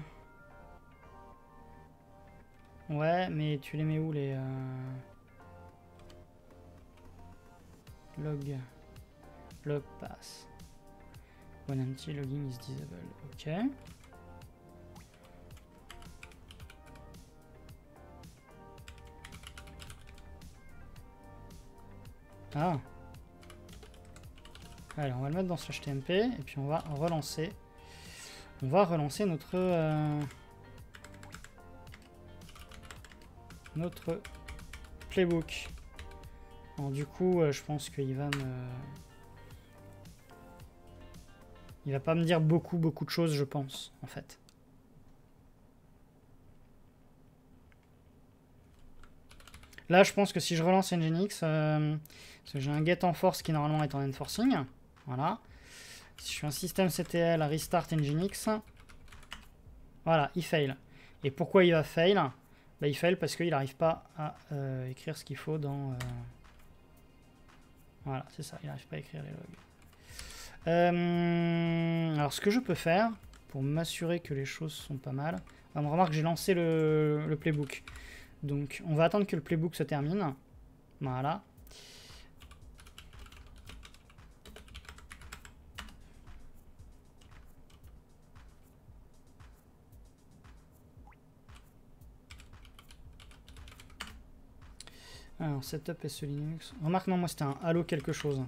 [SPEAKER 1] Ouais, mais tu les mets où les log pass. When empty, logging is disabled. Ok. Ah. Allez, on va le mettre dans ce HTMP et puis on va relancer. On va relancer notre playbook. Alors, du coup, je pense qu'il va il va pas me dire beaucoup de choses, je pense, en fait. Là, je pense que si je relance Nginx, parce que j'ai un get en force qui normalement est en enforcing. Voilà. Si je fais un systemctl restart Nginx, voilà, il fail. Et pourquoi il va fail? Bah, il fail parce qu'il n'arrive pas à écrire ce qu'il faut dans... Voilà, c'est ça, il n'arrive pas à écrire les logs. Alors, ce que je peux faire, pour m'assurer que les choses sont pas mal... On remarque que j'ai lancé le playbook. Donc, on va attendre que le playbook se termine. Voilà. Alors, setup SE Linux. Remarque, non, moi c'était un Halo quelque chose.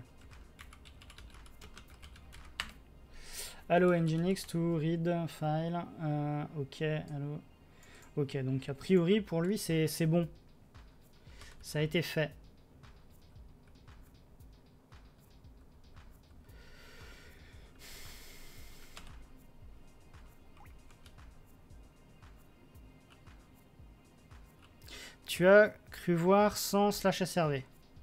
[SPEAKER 1] Halo Nginx to read file. Ok, Halo. Ok, donc a priori pour lui c'est bon. Ça a été fait. Tu as cru voir sans /srv.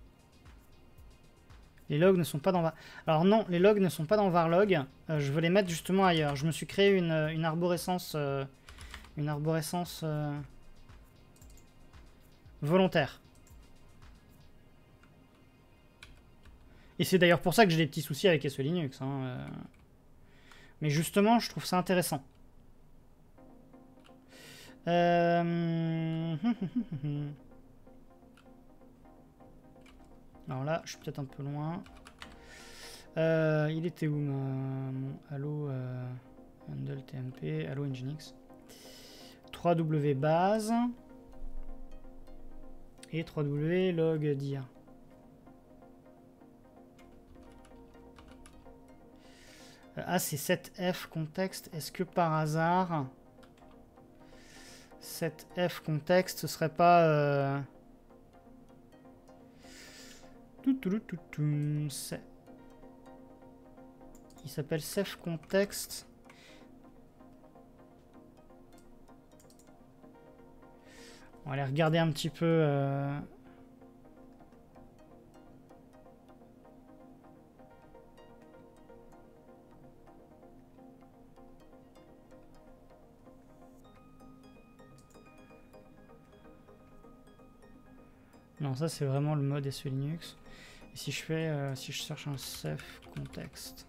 [SPEAKER 1] Les logs ne sont pas dans... Alors non, les logs ne sont pas dans varlog. Je veux les mettre justement ailleurs. Je me suis créé une arborescence... une arborescence... volontaire. Et c'est d'ailleurs pour ça que j'ai des petits soucis avec SE Linux. Hein. Mais justement, je trouve ça intéressant. Alors là, je suis peut-être un peu loin. Il était où mon Halo handle TMP, Halo Nginx 3W base et 3W log dir. Ah, c'est 7F contexte. Est-ce que par hasard 7F contexte ce serait pas il s'appelle Sef Context. On va aller regarder un petit peu. Non, ça c'est vraiment le mode SE Linux. Et si je fais, si je cherche un Sef Context.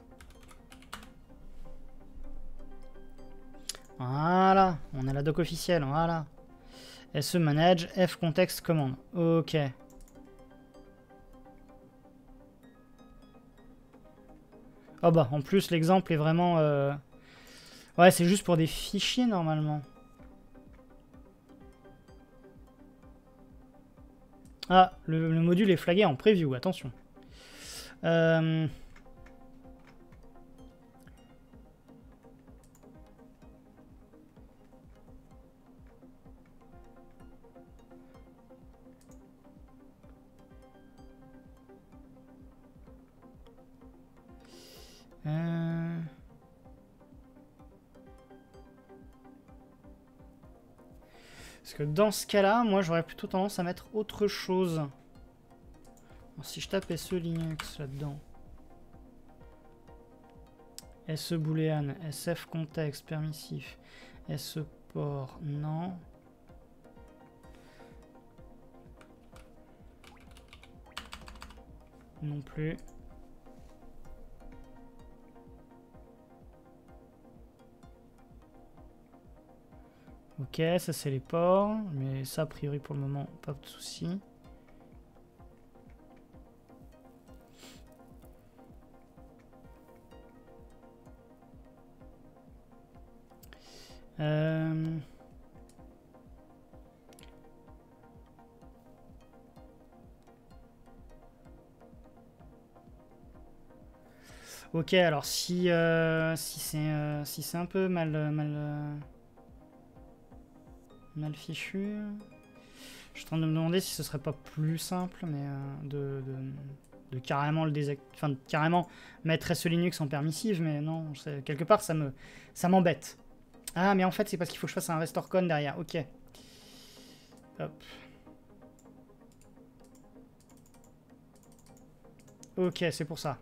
[SPEAKER 1] Voilà, on a la doc officielle, voilà. SE manage F context commande. Ok. Oh bah, en plus l'exemple est vraiment... Ouais, c'est juste pour des fichiers normalement. Ah, le module est flagué en preview, attention. Parce que dans ce cas-là, moi j'aurais plutôt tendance à mettre autre chose. Alors, si je tape SE Linux là-dedans. SE boolean, SF contexte, permissif, SE port, non. Non plus. Ok, ça c'est les ports, mais ça a priori pour le moment, pas de souci. Ok, alors si c'est un peu mal fichu, je suis en train de me demander si ce serait pas plus simple, mais de carrément le enfin de carrément mettre SE Linux en permissive, mais non, quelque part ça m'embête. Ah, mais en fait c'est parce qu'il faut que je fasse un restore con derrière. Ok. Hop. Ok, c'est pour ça.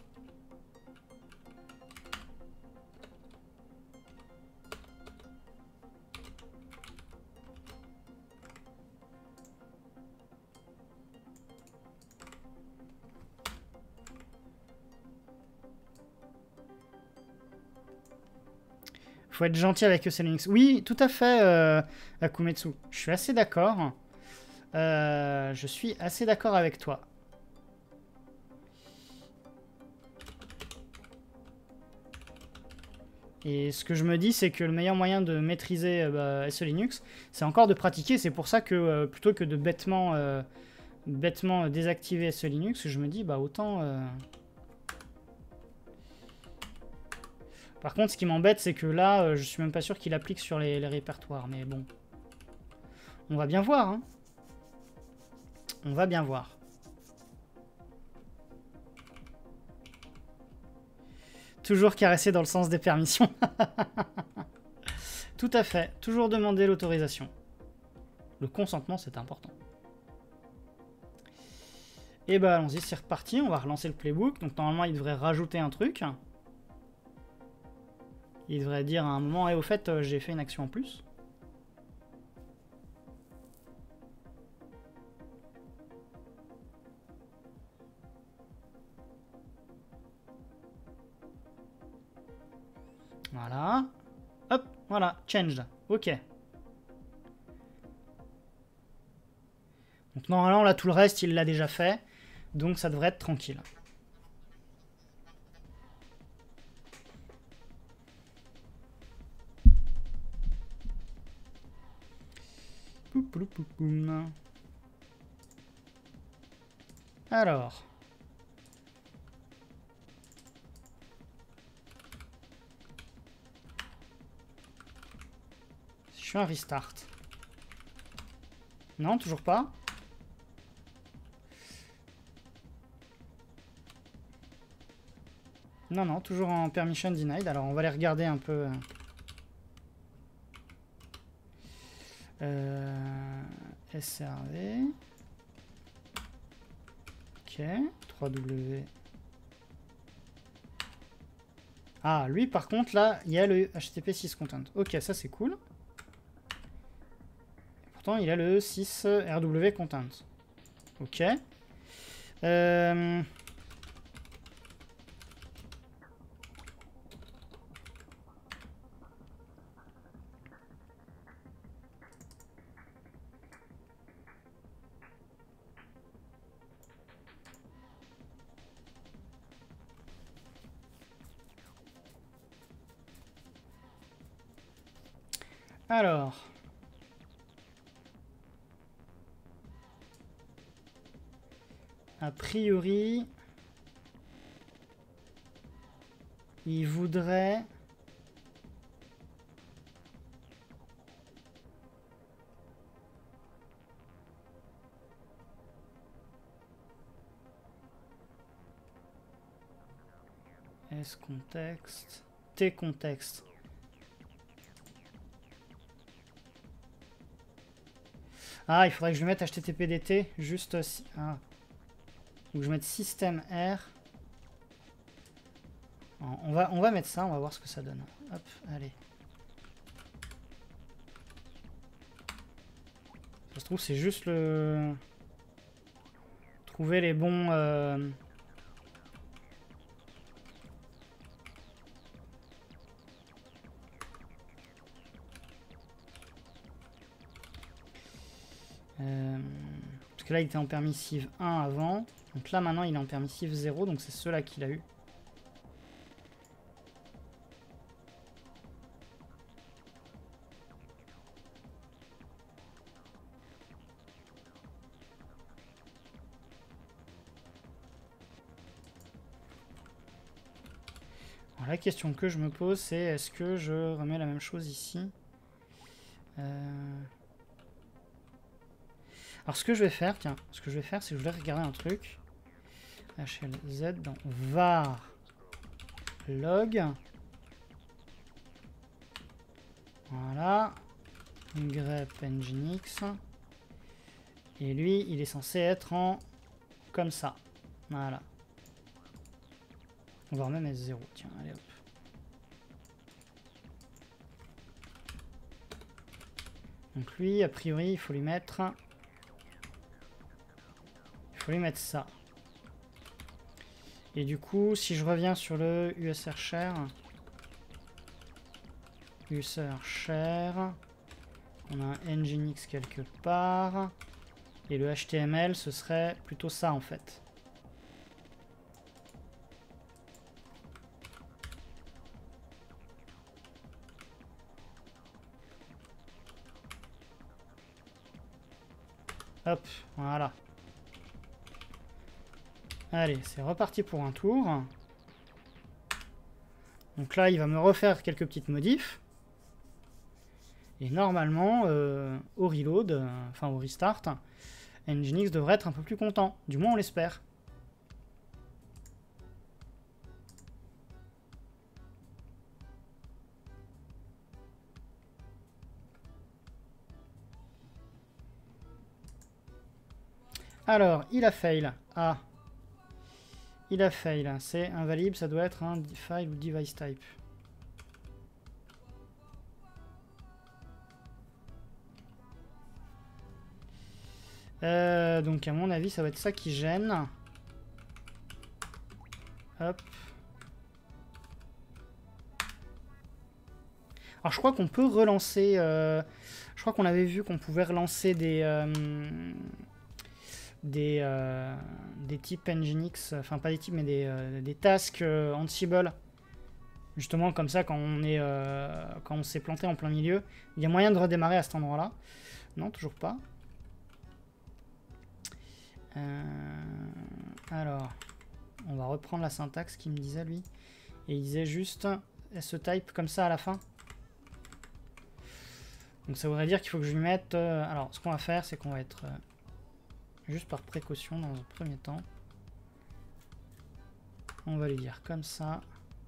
[SPEAKER 1] Faut être gentil avec SE Linux. Oui, tout à fait, Akumetsu. Je suis assez d'accord. Je suis assez d'accord avec toi. Et ce que je me dis, c'est que le meilleur moyen de maîtriser SE Linux, c'est encore de pratiquer. C'est pour ça que plutôt que de bêtement bêtement désactiver ce Linux, je me dis, bah autant... Par contre, ce qui m'embête, c'est que là, je suis même pas sûr qu'il applique sur les répertoires. Mais bon, on va bien voir. Hein. On va bien voir. Toujours caresser dans le sens des permissions. Tout à fait. Toujours demander l'autorisation. Le consentement, c'est important. Et bah allons-y, c'est reparti. On va relancer le playbook. Donc normalement, il devrait rajouter un truc. Il devrait dire à un moment, et au fait, j'ai fait une action en plus. Voilà. Hop, voilà, changed. Ok. Donc normalement, là, tout le reste, il l'a déjà fait. Donc ça devrait être tranquille. Alors. Je fais un restart. Non, toujours pas. Non, non, toujours en permission denied. Alors on va aller regarder un peu. SRV. Ok. 3W. Ah, lui par contre, là, il y a le HTTP 6 content. Ok, ça c'est cool. Pourtant, il a le 6 RW content. Ok. Alors. A priori, il voudrait... S contexte, T contexte. Ah, il faudrait que je mette HTTPDT juste... Ah. Donc je vais mettre système R. On va mettre ça, on va voir ce que ça donne. Hop, allez. Ça se trouve, c'est juste le... Trouver les bons... Parce que là, il était en permissive 1 avant. Donc là, maintenant, il est en permissive 0. Donc c'est ceux-là qu'il a eu. Alors, la question que je me pose, c'est est-ce que je remets la même chose ici? Alors ce que je vais faire, tiens, ce que je vais faire, c'est que je vais regarder un truc. HLZ dans var log. Voilà. grep nginx. Et lui, il est censé être en comme ça. Voilà. On va même S0. Tiens, allez hop. Donc lui, a priori, il faut lui mettre... Il faut lui mettre ça. Et du coup, si je reviens sur le USR share... USR share... On a un nginx quelque part. Et le HTML, ce serait plutôt ça en fait. Hop, voilà. Allez, c'est reparti pour un tour. Donc là, il va me refaire quelques petites modifs. Et normalement, au reload, enfin au restart, Nginx devrait être un peu plus content. Du moins, on l'espère. Alors, il a fail. Ah. Il a fail. C'est invalide, ça doit être un file ou device type. Donc à mon avis, ça va être ça qui gêne. Hop. Alors je crois qu'on peut relancer... je crois qu'on avait vu qu'on pouvait relancer des types Nginx, enfin pas des types mais des tasks Ansible. Justement comme ça quand on s'est planté en plein milieu. Il y a moyen de redémarrer à cet endroit-là. Non, toujours pas. Alors, on va reprendre la syntaxe qu'il me disait lui. Et il disait juste type comme ça à la fin. Donc ça voudrait dire qu'il faut que je lui mette... alors, ce qu'on va faire, c'est qu'on va être... juste par précaution dans un premier temps. On va lui dire comme ça.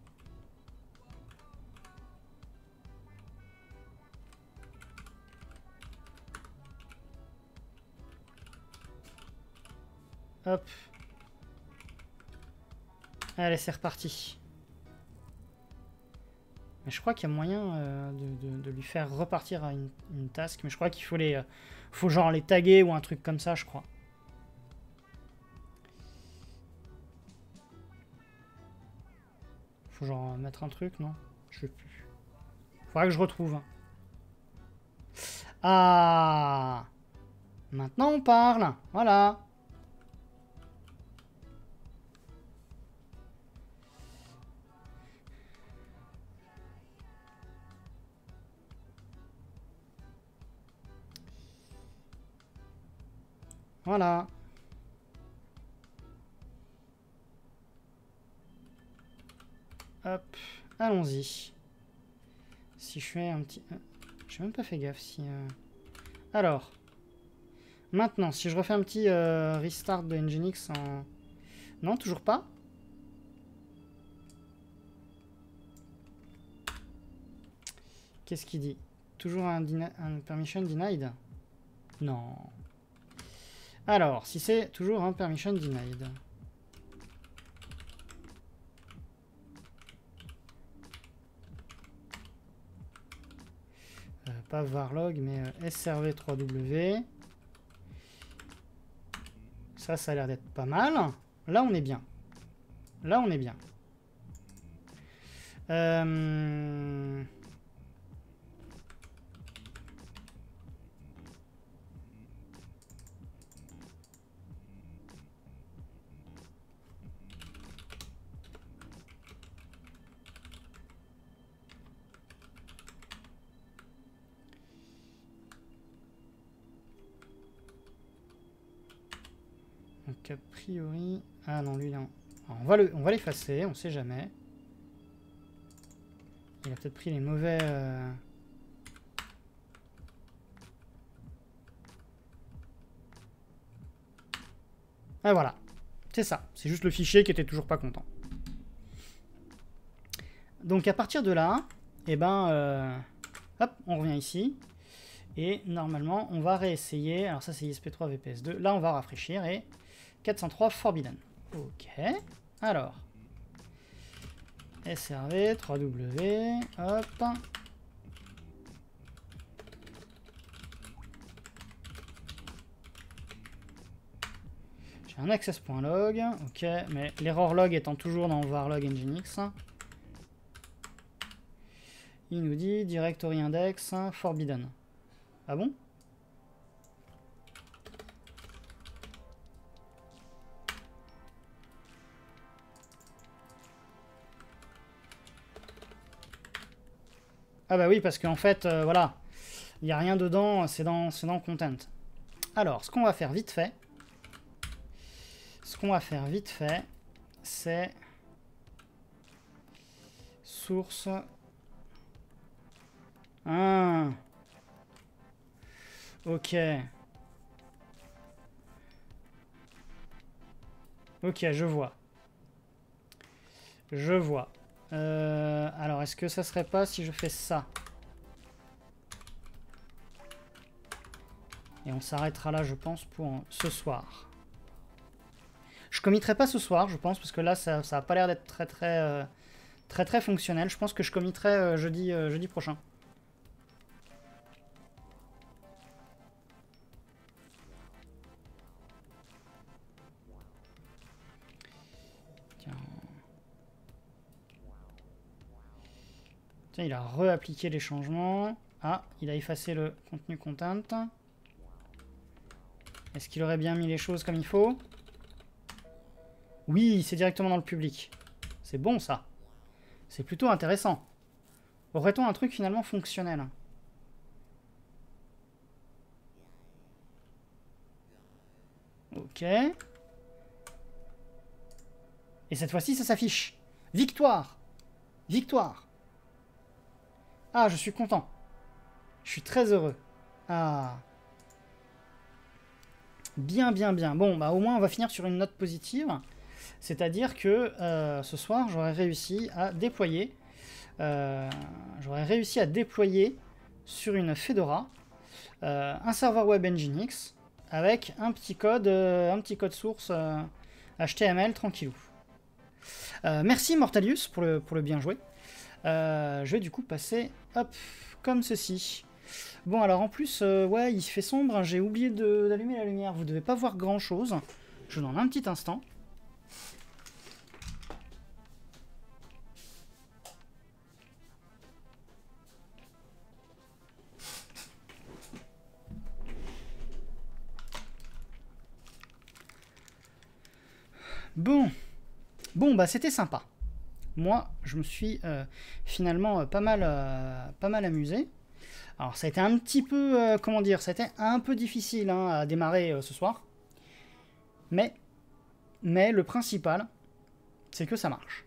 [SPEAKER 1] Hop. Allez, c'est reparti. Mais je crois qu'il y a moyen de lui faire repartir à une task. Mais je crois qu'il faut faut genre les taguer ou un truc comme ça, je crois. Faut genre mettre un truc, non? Je sais plus. Faudra que je retrouve. Ah! Maintenant on parle. Voilà. Voilà. Hop. Allons-y. Si je fais un petit... j'ai même pas fait gaffe si... Alors. Maintenant, si je refais un petit restart de Nginx en... Non, toujours pas. Qu'est-ce qu'il dit? Toujours un permission denied? Non. Alors, si c'est toujours un permission denied. Pas varlog, mais srv3w. Ça a l'air d'être pas mal. Là, on est bien. Là, on est bien. Donc, a priori... Ah non, lui, non. Alors, on va l'effacer, on sait jamais. Il a peut-être pris les mauvais... Ah voilà, c'est ça. C'est juste le fichier qui était toujours pas content. Donc à partir de là, eh ben, hop, on revient ici. Et normalement, on va réessayer. Alors ça, c'est ISP3 VPS2. Là, on va rafraîchir et 403 Forbidden. Ok. Alors, SRV, 3W, hop. J'ai un access.log, ok, mais l'error log étant toujours dans varlog nginx. Il nous dit directory index forbidden. Ah bon? Ah bah oui, parce qu'en fait, voilà, il n'y a rien dedans, c'est dans content. Alors, ce qu'on va faire vite fait, Ce qu'on va faire vite fait, c'est source. Ah. Ok. Ok, je vois. Je vois. Alors, est-ce que ça serait pas si je fais ça? Et on s'arrêtera là, je pense, pour ce soir. Je committerai pas ce soir, je pense, parce que là, ça a pas l'air d'être très fonctionnel. Je pense que je committerai jeudi prochain. Tiens. Tiens, il a réappliqué les changements. Ah, il a effacé le contenu content. Est-ce qu'il aurait bien mis les choses comme il faut? Oui, c'est directement dans le public. C'est bon, ça. C'est plutôt intéressant. Aurait-on un truc finalement fonctionnel? Ok. Et cette fois-ci, ça s'affiche. Victoire! Victoire! Ah, je suis content. Je suis très heureux. Ah. Bien, bien, bien. Bon, bah au moins, on va finir sur une note positive. C'est-à-dire que ce soir, j'aurais réussi à déployer... sur une Fedora un serveur web Nginx avec un petit code source HTML tranquillou. Merci Mortalius pour le bien joué. Je vais du coup passer hop comme ceci. Bon alors en plus ouais il fait sombre, hein, j'ai oublié d'allumer la lumière, vous devez pas voir grand chose. Je vous donne un petit instant. Bon, bah c'était sympa. Moi, je me suis finalement pas mal amusé. Alors, ça a été un petit peu, comment dire, ça a été un peu difficile hein, à démarrer ce soir. Mais le principal, c'est que ça marche.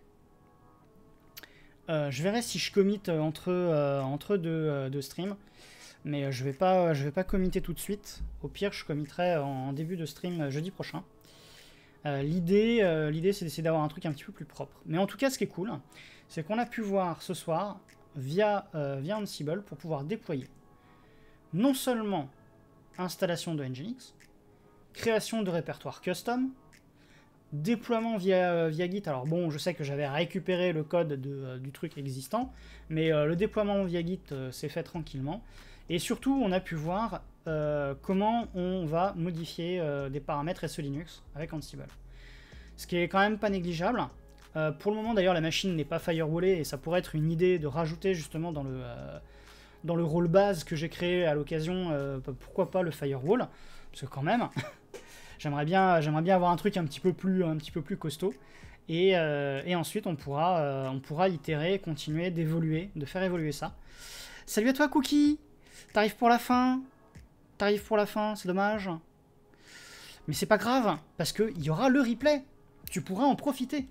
[SPEAKER 1] Je verrai si je commit entre deux streams. Mais je vais pas committer tout de suite. Au pire, je committerai en début de stream jeudi prochain. L'idée, c'est d'essayer d'avoir un truc un petit peu plus propre. Mais en tout cas, ce qui est cool, c'est qu'on a pu voir ce soir, via Ansible, pour pouvoir déployer non seulement installation de Nginx, création de répertoire custom, déploiement via Git. Alors bon, je sais que j'avais récupéré le code du truc existant, mais le déploiement via Git s'est fait tranquillement. Et surtout, on a pu voir comment on va modifier des paramètres SE Linux avec Ansible. Ce qui est quand même pas négligeable. Pour le moment, d'ailleurs, la machine n'est pas firewallée et ça pourrait être une idée de rajouter justement dans le rôle base que j'ai créé à l'occasion, pourquoi pas le firewall, parce que quand même, j'aimerais bien avoir un truc un petit peu plus costaud. Et ensuite, on pourra itérer, continuer d'évoluer, de faire évoluer ça. Salut à toi, Cookie! T'arrives pour la fin, c'est dommage. Mais c'est pas grave, parce qu'il y aura le replay. Tu pourras en profiter.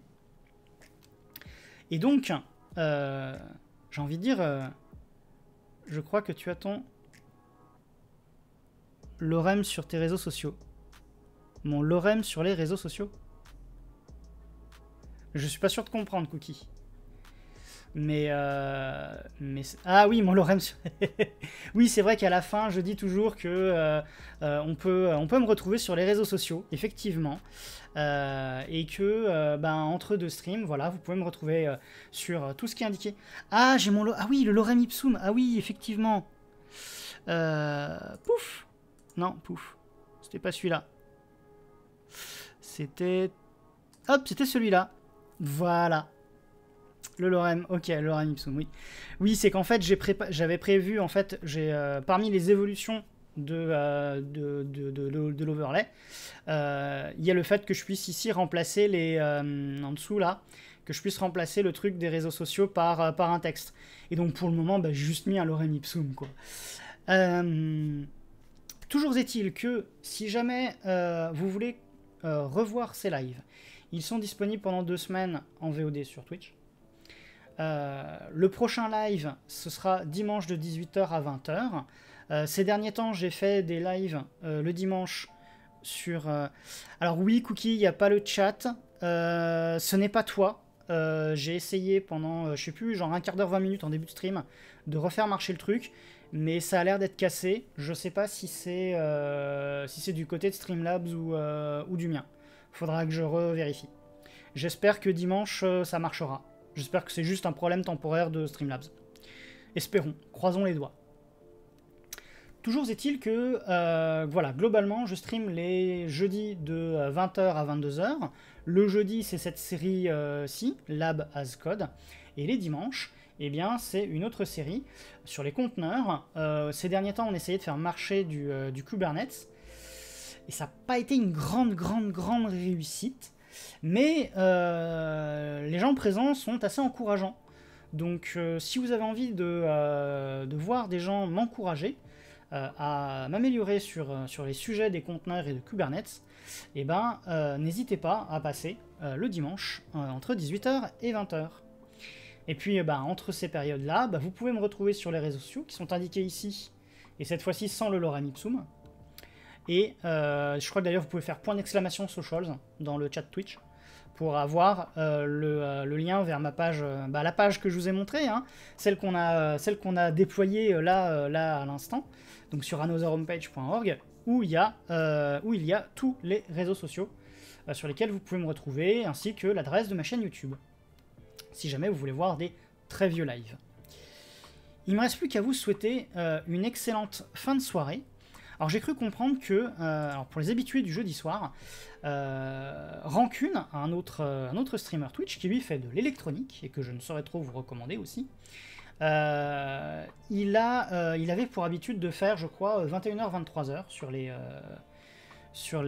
[SPEAKER 1] Et donc, j'ai envie de dire, je crois que tu as ton lorem sur tes réseaux sociaux. Mon lorem sur les réseaux sociaux. Je suis pas sûr de comprendre, Cookie. Mais ah oui, mon lorem. Oui, c'est vrai qu'à la fin, je dis toujours que on peut me retrouver sur les réseaux sociaux, effectivement, et que entre deux streams, voilà, vous pouvez me retrouver sur tout ce qui est indiqué. Ah, j'ai mon ah oui, le lorem ipsum. Ah oui, effectivement. Pouf. Non, pouf. C'était pas celui-là. C'était c'était celui-là. Voilà. Le lorem, ok, le lorem ipsum, oui. Oui, c'est qu'en fait, j'avais prévu, en fait, parmi les évolutions de l'overlay, il y a le fait que je puisse ici remplacer en dessous, là, que je puisse remplacer le truc des réseaux sociaux par un texte. Et donc, pour le moment, j'ai juste mis un lorem ipsum, quoi. Toujours est-il que, si jamais vous voulez revoir ces lives. Ils sont disponibles pendant 2 semaines en VOD sur Twitch. Le prochain live, ce sera dimanche de 18h à 20h. Ces derniers temps, j'ai fait des lives le dimanche sur... Alors oui, Cookie, il n'y a pas le chat. Ce n'est pas toi. J'ai essayé pendant, je sais plus, genre un quart d'heure, 20 minutes en début de stream, de refaire marcher le truc. Mais ça a l'air d'être cassé. Je sais pas si c'est du côté de Streamlabs ou du mien. Faudra que je revérifie. J'espère que dimanche, ça marchera. J'espère que c'est juste un problème temporaire de Streamlabs. Espérons, croisons les doigts. Toujours est-il que, voilà, globalement, je stream les jeudis de 20h à 22h. Le jeudi, c'est cette série-ci, Lab as Code. Et les dimanches, eh bien, c'est une autre série sur les conteneurs. Ces derniers temps, on essayait de faire marcher du Kubernetes. Et ça n'a pas été une grande réussite. Mais les gens présents sont assez encourageants. Donc, si vous avez envie de voir des gens m'encourager à m'améliorer sur les sujets des conteneurs et de Kubernetes, eh ben, n'hésitez pas à passer le dimanche entre 18h et 20h. Et puis, entre ces périodes-là, vous pouvez me retrouver sur les réseaux sociaux qui sont indiqués ici, et cette fois-ci sans le lorem ipsum. Et je crois que d'ailleurs, vous pouvez faire > socials dans le chat Twitch pour avoir le lien vers ma page, la page que je vous ai montrée, hein, celle qu'on a déployée là à l'instant, donc sur anotherhomepage.org, où il y a tous les réseaux sociaux sur lesquels vous pouvez me retrouver, ainsi que l'adresse de ma chaîne YouTube, si jamais vous voulez voir des très vieux lives. Il ne me reste plus qu'à vous souhaiter une excellente fin de soirée. Alors j'ai cru comprendre que, alors pour les habitués du jeudi soir, Rancune, un autre streamer Twitch qui lui fait de l'électronique et que je ne saurais trop vous recommander aussi, il avait pour habitude de faire, je crois, 21h-23h sur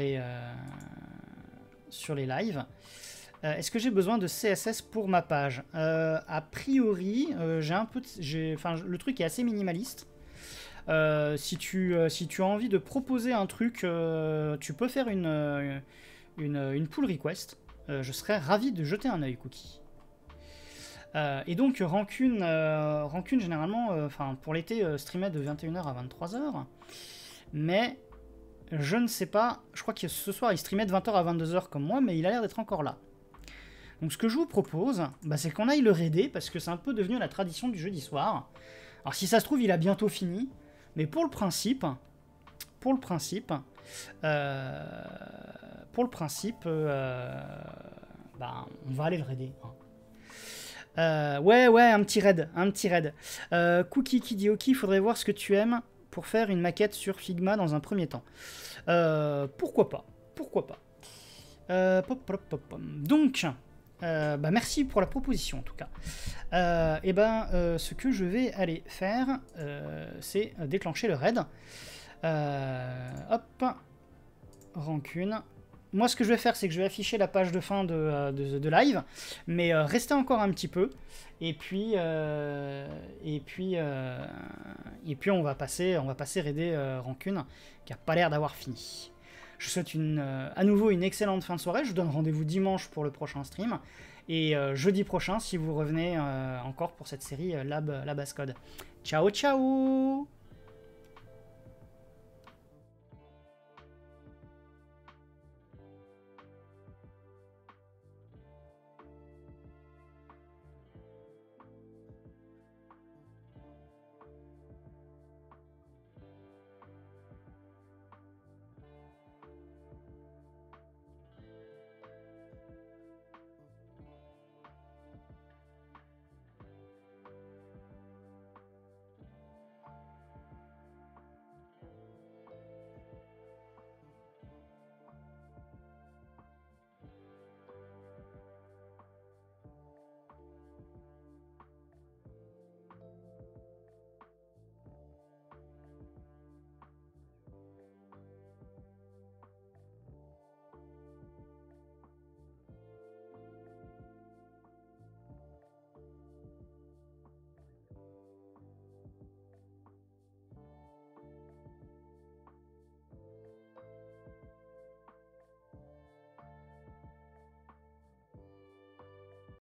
[SPEAKER 1] les lives. Est-ce que j'ai besoin de CSS pour ma page? A priori, le truc est assez minimaliste. Si tu as envie de proposer un truc, tu peux faire une pull request. Je serais ravi de jeter un œil, Cookie. Et donc Rancune généralement, pour l'été, streamait de 21h à 23h. Mais je ne sais pas, je crois que ce soir il streamait de 20h à 22h comme moi, mais il a l'air d'être encore là. Donc ce que je vous propose, c'est qu'on aille le raider, parce que c'est un peu devenu la tradition du jeudi soir. Alors si ça se trouve, il a bientôt fini. Mais pour le principe, on va aller le raider. Ouais, un petit raid. Cookie qui dit ok, il faudrait voir ce que tu aimes pour faire une maquette sur Figma dans un premier temps. Pourquoi pas. Donc, merci pour la proposition en tout cas. Ce que je vais aller faire, c'est déclencher le raid. Rancune. Moi, ce que je vais faire, c'est que je vais afficher la page de fin de live, mais restez encore un petit peu, et puis on va passer raider Rancune, qui a pas l'air d'avoir fini. Je vous souhaite à nouveau une excellente fin de soirée. Je vous donne rendez-vous dimanche pour le prochain stream. Et jeudi prochain, si vous revenez encore pour cette série Lab as Code. Ciao, ciao!